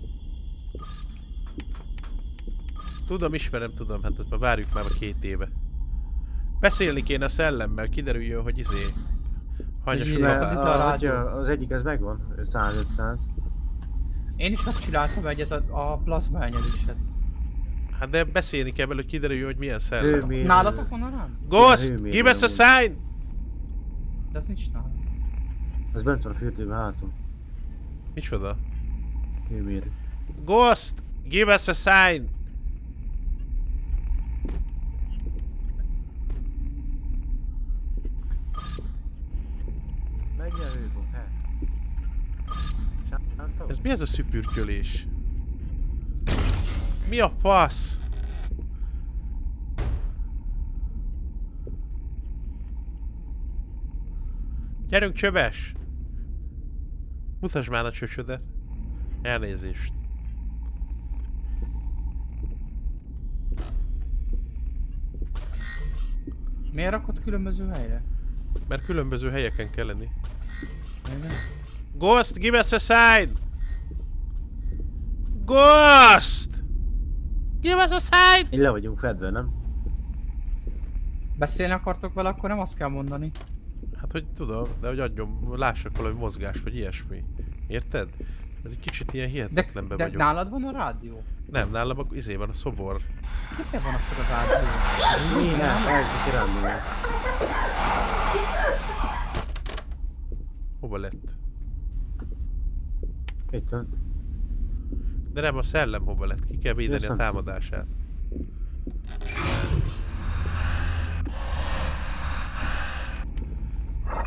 Tudom, ismerem, tudom, hát ezt már várjuk már 2 éve. Beszélni kéne a szellemmel, kiderüljön, hogy hanyas Hogy a Mert Kapod itt a az, rádió. az egyik az megvan, 100-500. Én is megcsináltam egyet a plazmányelőset. Hát de beszélni kell vele, hogy kiderüljön, hogy milyen szellem. Hőmérő. Nálatok van a rám? Ghost! hőmérő Give us a amúgy. sign! De az nincs nálam. Az bent van a fürdőben hátul. Micsoda? Hőmérő. Ghost! Give us a sign! Mennyi a hőfok, hát? Sántom? Ez mi ez a szüpürkölés? Mi a fasz? Gyerünk, Csöbes! Mutasd már a csöcsödet. Elnézést. Miért rakod különböző helyre? Mert különböző helyeken kell lenni. Igen. Ghost, give us a sign! Ghost! Give us a sign! Én le vagyunk fedve, nem? Beszélni akartok vele, akkor nem azt kell mondani. Hát, hogy tudom, de hogy adjon, lássak valami mozgás, vagy ilyesmi. Érted? Mert egy kicsit ilyen De, hihetetlenbe de vagyok. nálad van a rádió? Nem, nálam izé van a szobor. Kifeje van akkor a rádió? Én elkiszi rám. Hova lett? Itt van. De nem, a szellem hova lett, ki kell védeni a Értem. támadását.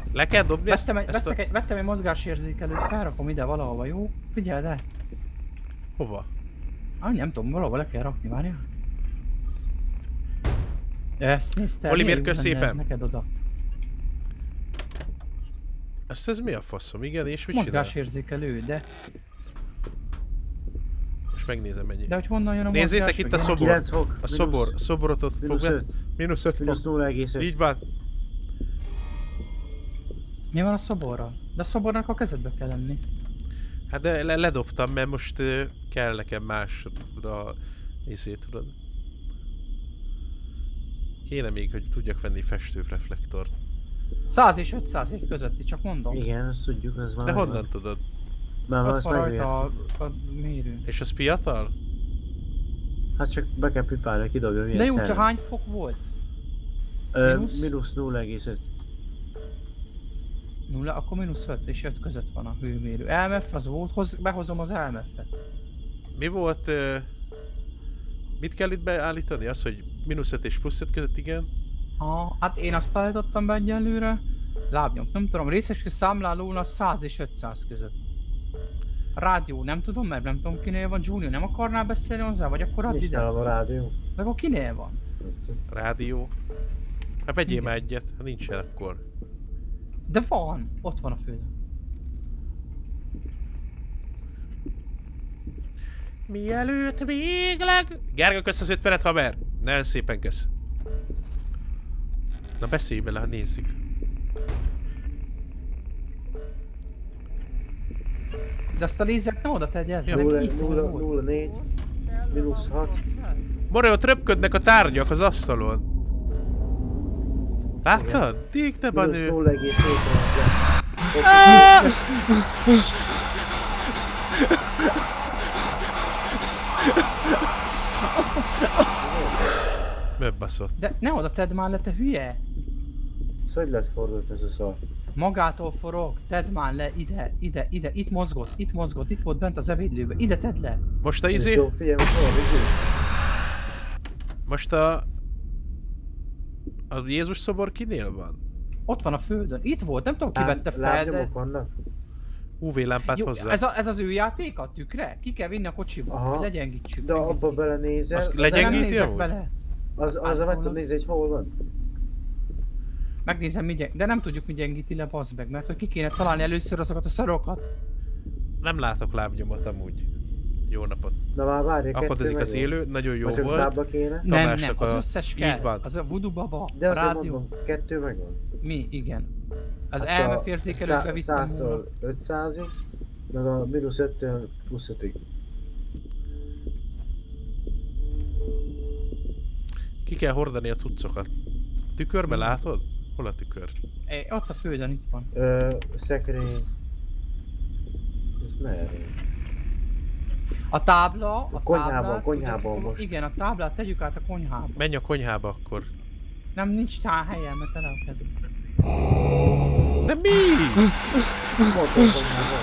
Le kell dobni ezt, Vettem egy mozgásérzékelőt, felrakom ide valahova, jó? Figyeld el! Hova? Nem tudom, valahol le kell rakni, várjál. Ezt nézd el, Oliver, milyen jó kösz lenne ez szépen. neked oda. Ez mi a faszom? Igen, és mit csinál? Mozgásérzékelő, de Most megnézem mennyi. hogy honnan jön a mozgás? Nézzétek itt a vagy szobor. 9 fok. A szoborot ott fog be. Mínusz 5 Mínusz fok. 0,5. Így van. Mi van a szoborral? De a szobornak a kezedbe kell lenni. Hát de ledobtam, mert most kell nekem másra tudod. Kéne még, hogy tudjak venni festőreflektort. 100 és 500 év közötti, csak mondom. Igen, azt tudjuk, az van. De honnan tudod? Már Ott azt van rajta megértük. a mérő. És az fiatal? Hát csak be kell pipálni, hogy kidobja milyen De jó, szellem. csak hány fok volt? Mínusz 0,5. 0, akkor mínusz 5 és 5 között van a hőmérő. LMF az volt, behozom az LMF-et. Mi volt... mit kell itt beállítani? Az, hogy mínusz 5 és plusz 5 között, igen? Hát én azt állítottam be egyenlőre. Lábnyom, nem tudom, részes számlálóna 100 és 500 között. Rádió, nem tudom, mert nem tudom kinél van. Junior, nem akarnál beszélni hozzá, vagy akkor add Nincs ide? nálam a rádió. Meg akkor kinél van? Rádió. Hát vegyél már egyet, ha nincsen akkor. De van, ott van a földön. Mielőtt végleg... Gergő, kösz az 50-et, haver! Nagyon szépen kösz. Na beszélj bele, ha nézzük. De azt a lézert ne oda tegyed, Ja. meg 0, itt 0, volt. 0, 4, mínusz 6. More, ott röpködnek a tárgyak az asztalon. Láttad? Díg te Mínusz banő! 0,7. Megbaszott. De ne oda tedd már le, te hülye! Szóval hogy lett fordult ez a szar? Magától forog, tedd már le, ide, itt mozgott, itt volt bent az ebédlőbe, ide tedd le! Most a Ez izé... jó, figyelj, most hol izé? Most a Jézus szobor kinél van? Ott van a földön, itt volt, nem tudom ki vette fel, de... Lábnyomok vannak? UV lámpát Jó, hozzá. ez az ő játéka, a tükre? Ki kell vinni a kocsiba, Aha. hogy legyengítsük. De abba belenézel, Azt az, De nem legyengíti nézek amúgy? bele. az a meg tudod nézni, hogy hol van. Megnézem, de nem tudjuk mi gyengíti le, bazd meg, mert hogy ki kéne találni először azokat a szarokat. Nem látok lábnyomot amúgy. Jó napot. Na már várj, Akadozik az élő, nagyon jó Vagy csak volt. lábba kéne. Nem, Tamásnak az a- összes így kell. van. Az a voodoo baba, De a azért rádió. mondom, 2 megvan. Mi? Igen. Az Hát elmef érzékelőkbe vittem volna. 100-tól 500-ig, meg a mínusz 5-től plusz 5-ig. Ki kell hordani a cuccokat. Tükörbe látod? Hol a tükör? Ott a földön, itt van. Szekrény. Ez merre? A tábla, a konyhában, táblát, ugye, most. Igen, a táblát tegyük át a konyhába. Menj a konyhába akkor. Nem, nincs helyen, mert tele a kezem. De mi? Mondtam, konyhában.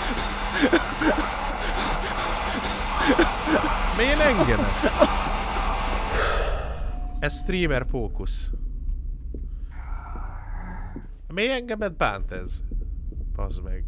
Miért engem? Ez streamer fókusz. Miért engemet bánt ez? Bazd meg.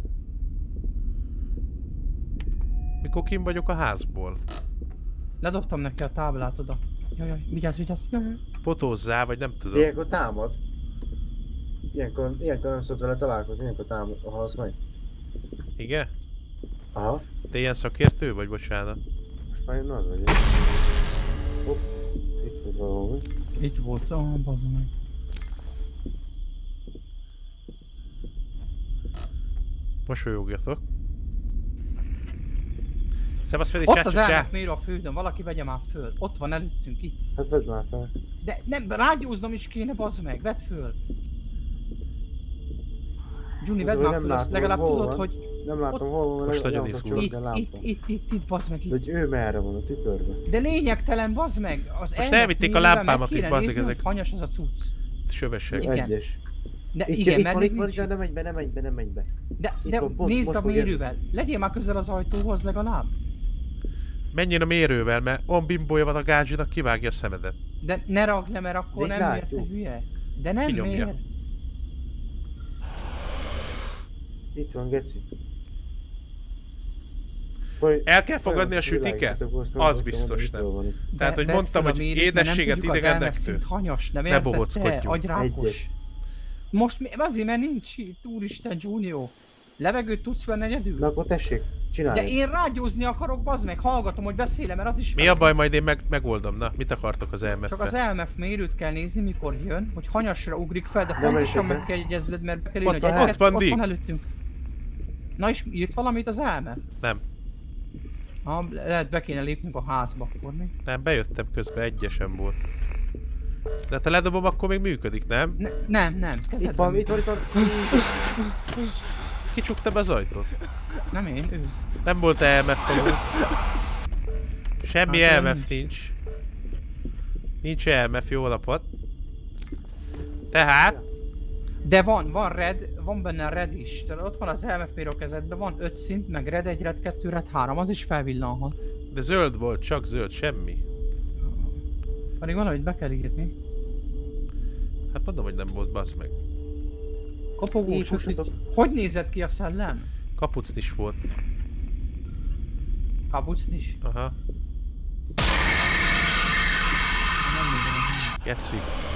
Mikor kim vagyok a házból? Ledobtam neki a táblát oda. Jaj, vigyázz, jaj. Fotózzál, vagy nem tudom. Ilyenkor támad. Ilyenkor nem szokott vele találkozni, ilyenkor támad, halsz meg. Igen? Aha. Te ilyen szakértő vagy, bocsánat? Most már én az vagyok. Hopp, itt volt valami. Itt volt, bazd meg. Mosolyogjatok. Szevasz Freddy, Ott az csá. elmef mérő a földön, valaki vegye már föl. Ott van előttünk, itt. Hát vedd már fel. De nem, rágyúznom is kéne, bazd meg, vedd föl. Juni, vedd Az, már hogy föl, nem azt látom, legalább hol tudod, van. hogy Nem látom hol van, Most mert nagyon nem izgulok. kapcsolódj a lámpa. itt, bazd meg, De itt. hogy ő merre van a tükörbe? De lényegtelen, bazd meg. Az Most elvitték a lámpámat itt, bazd meg, ezek. Hogy hanyas az a cucc. Sövesek. Igen. Egyes. De Itt, igen, itt mert van, még itt van, nincs. itt van, ne menj be. De itt van, pont, nézd most a fog jönni. mérővel. Legyél már közel az ajtóhoz legalább. Menjél a mérővel, mert olyan bimbója van a gázsinak, kivágja a szemedet. De ne ragd le, mert akkor De itt nem látjuk. érte hülye. De nem Kinyomja. mér. Itt van, geci. El kell fogadni a sütiket? Az biztos nem. Tehát, hogy mondtam, hogy édességet idegennektől. Hanyas, nem Ne érted te? bohockodjunk. Agyrákos. Egyes. Most azért, mert nincs itt, úristen Junior. Levegőt tudsz venni egyedül? Na akkor tessék, csinálj. De én rágyúzni akarok, bazd meg, hallgatom, hogy beszélem, mert az is Mi a baj, majd én megoldom. Na, mit akartok az Csak az EMF-fel? EMF mérőt kell nézni, mikor jön, hogy hanyasra ugrik fel, de Nem pontosan mentek meg kell jegyezned, mert be kell Ott írni, van, hogy ott van Dick. van előttünk. Na és írt valamit az EMF? Nem. Lehet be kéne lépnünk a házba akkor még. Nem, bejöttem közben, egyesen volt. De ha ledobom, akkor még működik, nem? Nem, Itt kezedben van, működik. itt van. Ki csukta be az ajtót? Nem én, ő. Nem volt EMF alul. Semmi Hát, EMF nincs. Nincs EMF, jó napot. Tehát... De van red, van benne red is. Tehát ott van az EMF mérő kezedben, van 5 szint, meg red 1, red 2, red 3, az is felvillanhat. De zöld volt, csak zöld, semmi. Pedig valahogy be kell írni. Hát mondom, hogy nem volt, bazd meg. Kopogó, Így csukli. húzsatok. Hogy nézett ki a szellem? Kapucn is volt. Kapucn is? Aha. Nem nézem. Geci.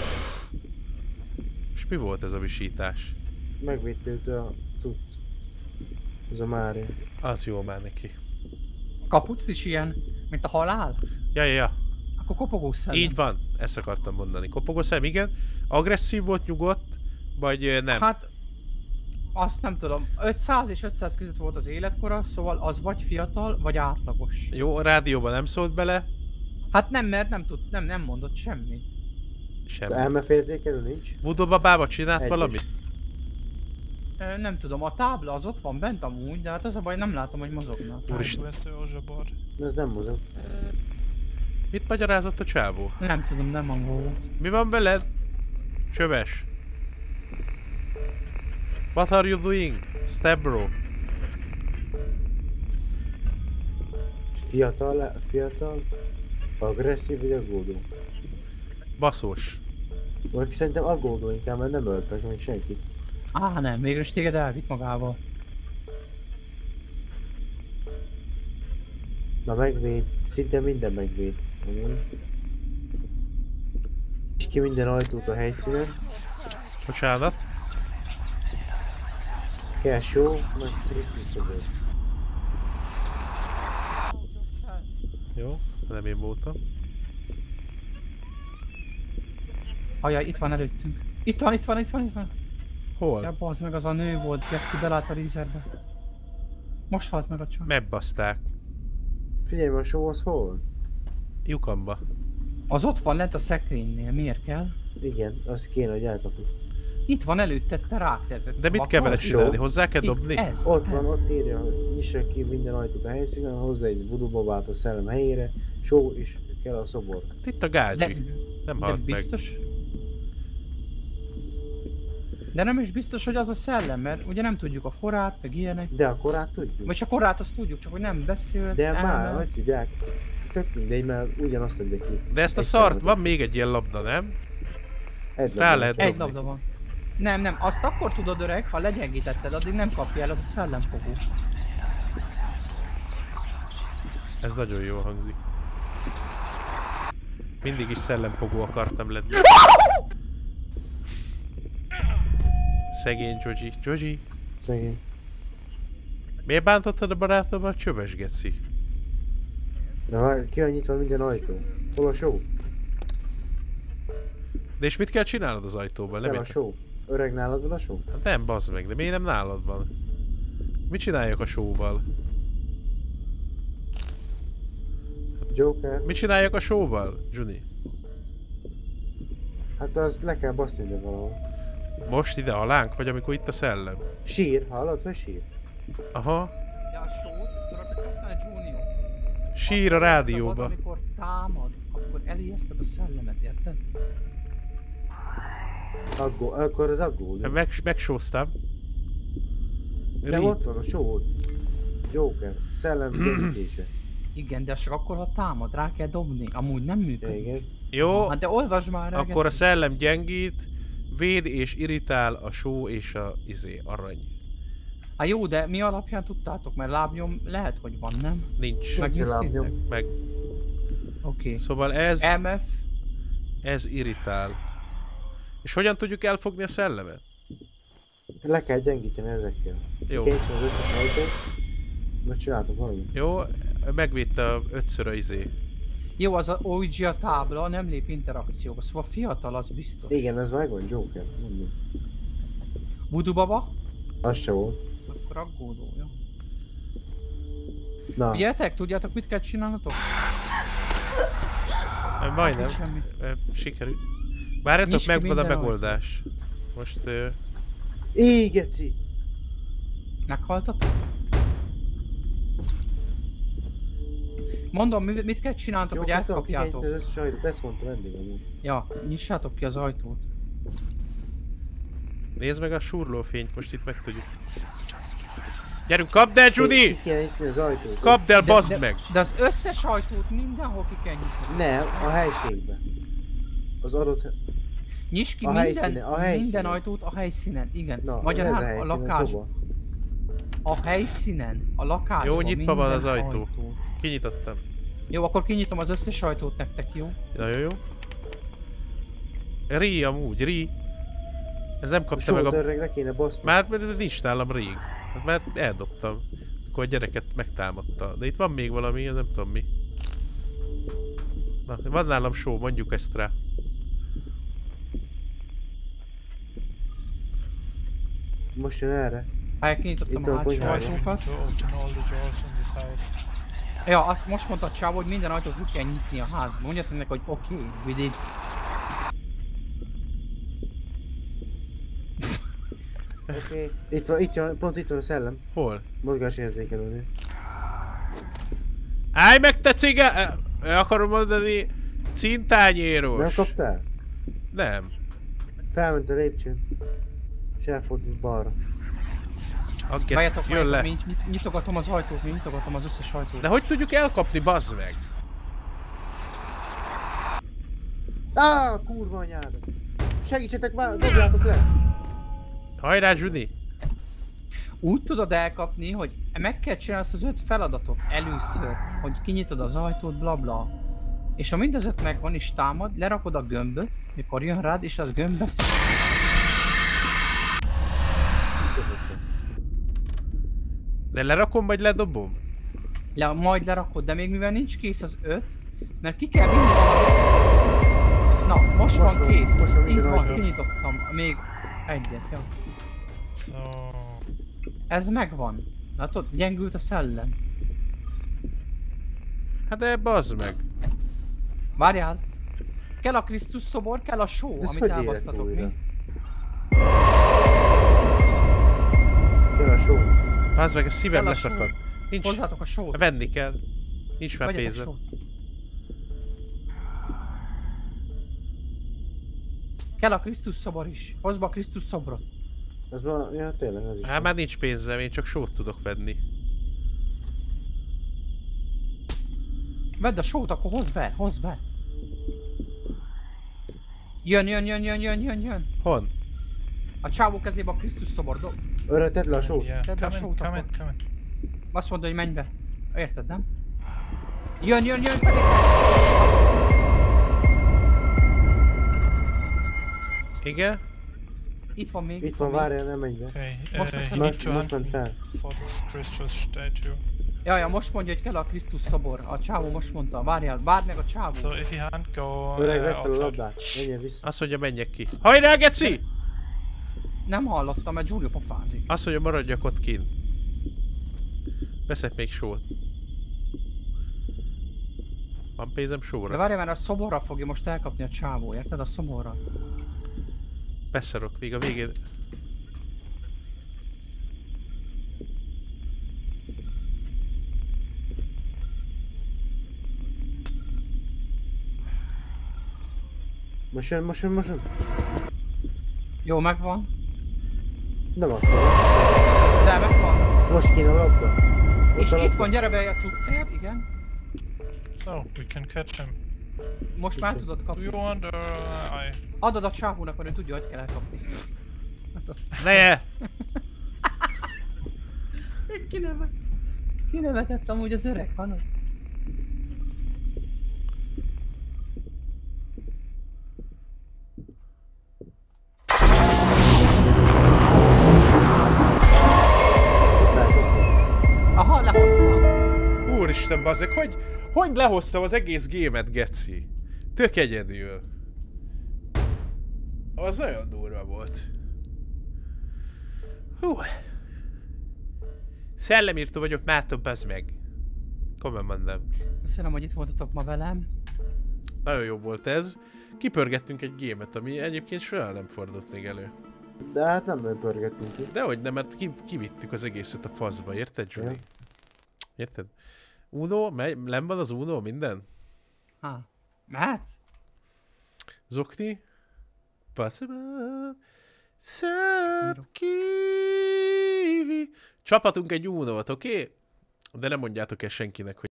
És mi volt ez a visítás? Megvédtél a cucc. Ez a Mária. Az jó már neki. Kapucn is ilyen, mint a halál? Ja. Akkor kopogó szellem. Így van, ezt akartam mondani. Kopogószem, igen. Agresszív volt, nyugodt, vagy nem? Hát, azt nem tudom. 500 és 500 között volt az életkora, szóval az vagy fiatal, vagy átlagos. Jó, a rádióban nem szólt bele. Hát nem, mert nem mondott semmit. Semmi. Elmeférzékelő nincs? Voodoo babába csinált Egyes. valamit? Nem tudom, a tábla az ott van bent amúgy, de hát az a baj, nem látom, hogy mozogna. Úristen. Ez nem mozog. Mit magyarázott a csávó? Nem tudom, nem angol volt. Mi van veled? Csöves. What are you doing? Step bro. Fiatal, agresszív vagy aggódó? Baszós. Vagy szerintem aggódó inkább, mert nem öltek még senkit. Nem, végül is téged elvitt magával. Na megvéd, szinte minden megvéd. És ki minden ajtót a helyszínen. Bocsánat. Kell show, meg Krisztuszobor. Jó, nem én voltam. Ajaj, itt van előttünk. Itt van. Hol? Ja, bazd meg, az a nő volt, Geci belát a rízerbe. Most halt meg a csaj. Megbaszták. Figyelj, a show az hol? Lyukamba. Az ott van lent a szekrénynél, miért kell? Igen, azt kéne, hogy elkapjuk. Itt van előtted, te rákterted. De mit kell vele csinálni? Hozzá kell dobni? Ez. Ott van, ott írja, hogy nyissa ki minden ajtót a helyszínen, hozzá egy voodoo babát a szellem helyére, show és kell a szobor. Itt a De, gágyi. Nem de halt meg. biztos? De nem is biztos, hogy az a szellem, mert ugye nem tudjuk a korát, meg ilyenek. De a korát tudjuk. Vagy csak korát azt tudjuk, csak hogy nem beszélt. De már, elment. hogy tudják. Tök mindegy, mert ugyanazt adja ki. De ezt a Egy szart, számot. van még egy ilyen labda, nem? Egy Ezt rá labda lehet kell. Egy labda van. Nem, azt akkor tudod öreg, ha legyengítetted, addig nem kapja el, az a szellemfogó. Ez nagyon jól hangzik. Mindig is szellemfogó akartam lenni. Szegény Joji. Joji, Szegény. miért bántottad a barátomat, csöves geci? De már ki van nyitva minden ajtó. Hol a show? De és mit kell csinálnod az ajtóban? Nem Nem a értem. show. Öreg nálad van a show? Hát nem, bazd meg, de miért nem nálad van? Mit csináljak a showval? Joker? Mit csináljak a showval, Juni? Hát az le kell baszni ide valahol. Most ide alánk, vagy amikor itt a szellem? Sír, hallod, hogy sír? Aha. Ja, a sót, tudod, hogy használj Junior. Sír a Azt rádióba. szabad, amikor támad, akkor elijeszted a szellemet, érted? Akkor az aggódó. Megsóztam. De ott van a show. Joker. Szellem gyengítése. Igen, de az csak akkor, ha támad, rá kell dobni. Amúgy nem Ja, működik. igen. Jó, Hát de olvasd már el, akkor a Geci. szellem gyengít, véd és irritál a só és a arany. Hát jó, de mi alapján tudtátok? Mert lábnyom lehet, hogy van, nem? Nincs. Megnéztétek? lábnyom. Meg. Oké. Szóval ez, MF? ez irritál. És hogyan tudjuk elfogni a szellemet? Le kell gyengíteni ezekkel. Jó. Kényszerűen az összes ajtót. Most csináltok valamit. Jó, megvédte a 5-ször a izé. Jó, az a Ouija tábla nem lép interakcióba, szóval fiatal az biztos. Igen, ez megvan, Joker. Mondom. Voodoo baba? Az se volt. Akkor aggódó, jó? Na, Figyeljetek, tudjátok mit kell csinálnatok? Majdnem. Semmi. Sikerült. Várjatok, Nyisd ki megvan a minden megoldás. Most... Égeci! Meghaltatok? Mondom, mit kell csinálnatok, hogy elkapjátok? Az összes ajtót, ezt mondtam eddig amúgy. Ja, nyissátok ki az ajtót. Nézd meg a surlófényt, most itt megtudjuk. Gyerünk, kapd el, Judy! Ki kell nyitni az ajtót. Kapd el, bazd meg! De az összes ajtót mindenhol ki kell nyitni. Nem, a helységbe. Az adott... Nyisd ki A minden, helyszínen, a helyszínen. minden ajtót a helyszínen, igen. Na, ez a Magyarán a helyszín, a lakás, szoba. a helyszínen, a lakásban Jó, nyitva van az minden ajtó. ajtót. Kinyitottam. Jó, akkor kinyitom az összes ajtót nektek, jó? Nagyon jó. Ri amúgy, Ri. Ez nem A kapta meg a... sótörreg le kéne baszni. Már nincs nálam rég. Hát már eldobtam. Akkor a gyereket megtámadta. De itt van még valami, ez nem tudom mi. Na, van nálam só, mondjuk ezt rá. Most jön erre. Hát kinyitottam Itt a a hátsó konyhára. ajtókat. To open all the doors in this house. Ja, azt most mondta a csávó, hogy minden ajtót ki kell nyitni a házban. Mondja azt ennek, hogy oké, we did. Oké. Itt van, pont itt van a szellem. Hol? Mozgásérzékelődő. Állj meg, te cigá... Akarom mondani... Cintányéros. Nem kaptál? Nem. Felment a lépcsőn. És elfordult balra. Agget, Várjatok, jön le. nyitogatom az ajtót, nyitogatom az összes ajtót. De hogy tudjuk elkapni, bazd meg? Kurva anyád! Segítsetek már, dobjátok le! Hajrá, Judy! Úgy tudod elkapni, hogy meg kell csinálni azt az 5 feladatot először, hogy kinyitod az ajtót, blabla. És ha mindez 5 megvan és támad, lerakod a gömböt, mikor jön rád, és az gömb beszél. De lerakom vagy ledobom? Majd lerakod, de még mivel nincs kész az 5, mert ki kell vinni valamit. Na, most van kész. most van Így minden van, ajtó. kinyitottam. Még egyet, jó. So, Ez megvan. Látod? Gyengült a szellem. Hát de bazd meg. Várjál! Kell a Krisztus szobor, kell a só, De ez amit hogy érett elbasztatok újra? mi? Kell a só. Bazd meg, a szívem Kell a leszakad. só. Nincs. Hozzátok a sót. Venni kell. Nincs már Vegyetek pénzem. sót. Kell a Krisztus szobor is. Hozd be a Krisztus szobrot. Az ma, ja tényleg az is. Hát már nincs pénzem, én csak sót tudok venni. Vedd a sót, akkor hozd be, hozd be. Jön. Hon? A csávó kezébe a Krisztus szobor. Örre, tedd le a sót. yeah, Tedd le a come in, sót come akkor. in, come in. Azt mondta, hogy menj be. Érted, nem? Jön felé! Igen? Itt van még. Itt van, várjál, nem menj be. Okay, Most you ment need to Most hunt ment fel. for this crystal statue. Ja, most mondja, hogy kell a Krisztus szobor. A csávó most mondta. Várjál, várd meg a csávó. So if you hunt, go Öreg, vedd fel a outside. labdát. Menjél vissza. Azt mondja, menjek ki. Hajrá, geci! Nem hallottam, mert Giulio pofázik. Azt mondja, maradjak ott kint. Veszek még sót. Van pénzem De sóra? várjál, mert a szoborra fogja most elkapni a csávó, érted? A szoborra. Beszarok, még a végén. Most jön. Jó, megvan. Nem akkor. De megvan. Most kéne a labda. És a itt labda. van, gyere be a cuccért, igen. So we can catch him. Most már tudod Do kapni. you want or I? Adod a csávónak, mert ő tudja, hogy kell elkapni. Ez az. Ne! Kinevetett amúgy az öreg Hanok. Aha, lehoztam. Úristen, bazzeg, hogy lehoztam az egész gémet, geci? Tök egyedül. Az nagyon durva volt. Hú. Szellemírtó vagyok, mátok, bazd meg. Komolyan mondom. Köszönöm, hogy itt voltatok ma velem. Nagyon jó volt ez. Kipörgettünk egy gémet, ami egyébként soha nem fordult még elő. De hát nem nagyon pörgettünk ki. Dehogy nem, mert kivittük az egészet a faszba, érted, Julie? Ja. Érted? Uno, nem van az Uno, minden? Mehet? Zokni? Possible. Szebb kiwi. Csapatunk egy Uno-t, oké? Okay? De nem mondjátok el senkinek, hogy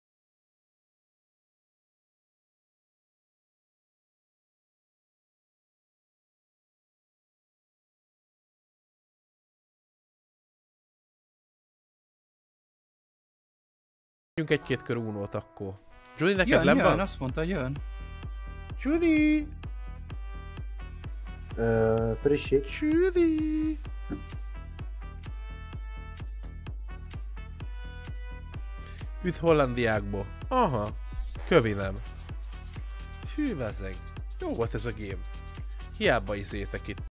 egy-két kör Uno-t akkor. Judy, neked Jön, van? azt mondta, jön. Judy! Frissít. Judy! Üdv Hollandiákból. Aha, kövi nem. Hű, vezzeg. Jó volt ez a game. Hiába izétek itt.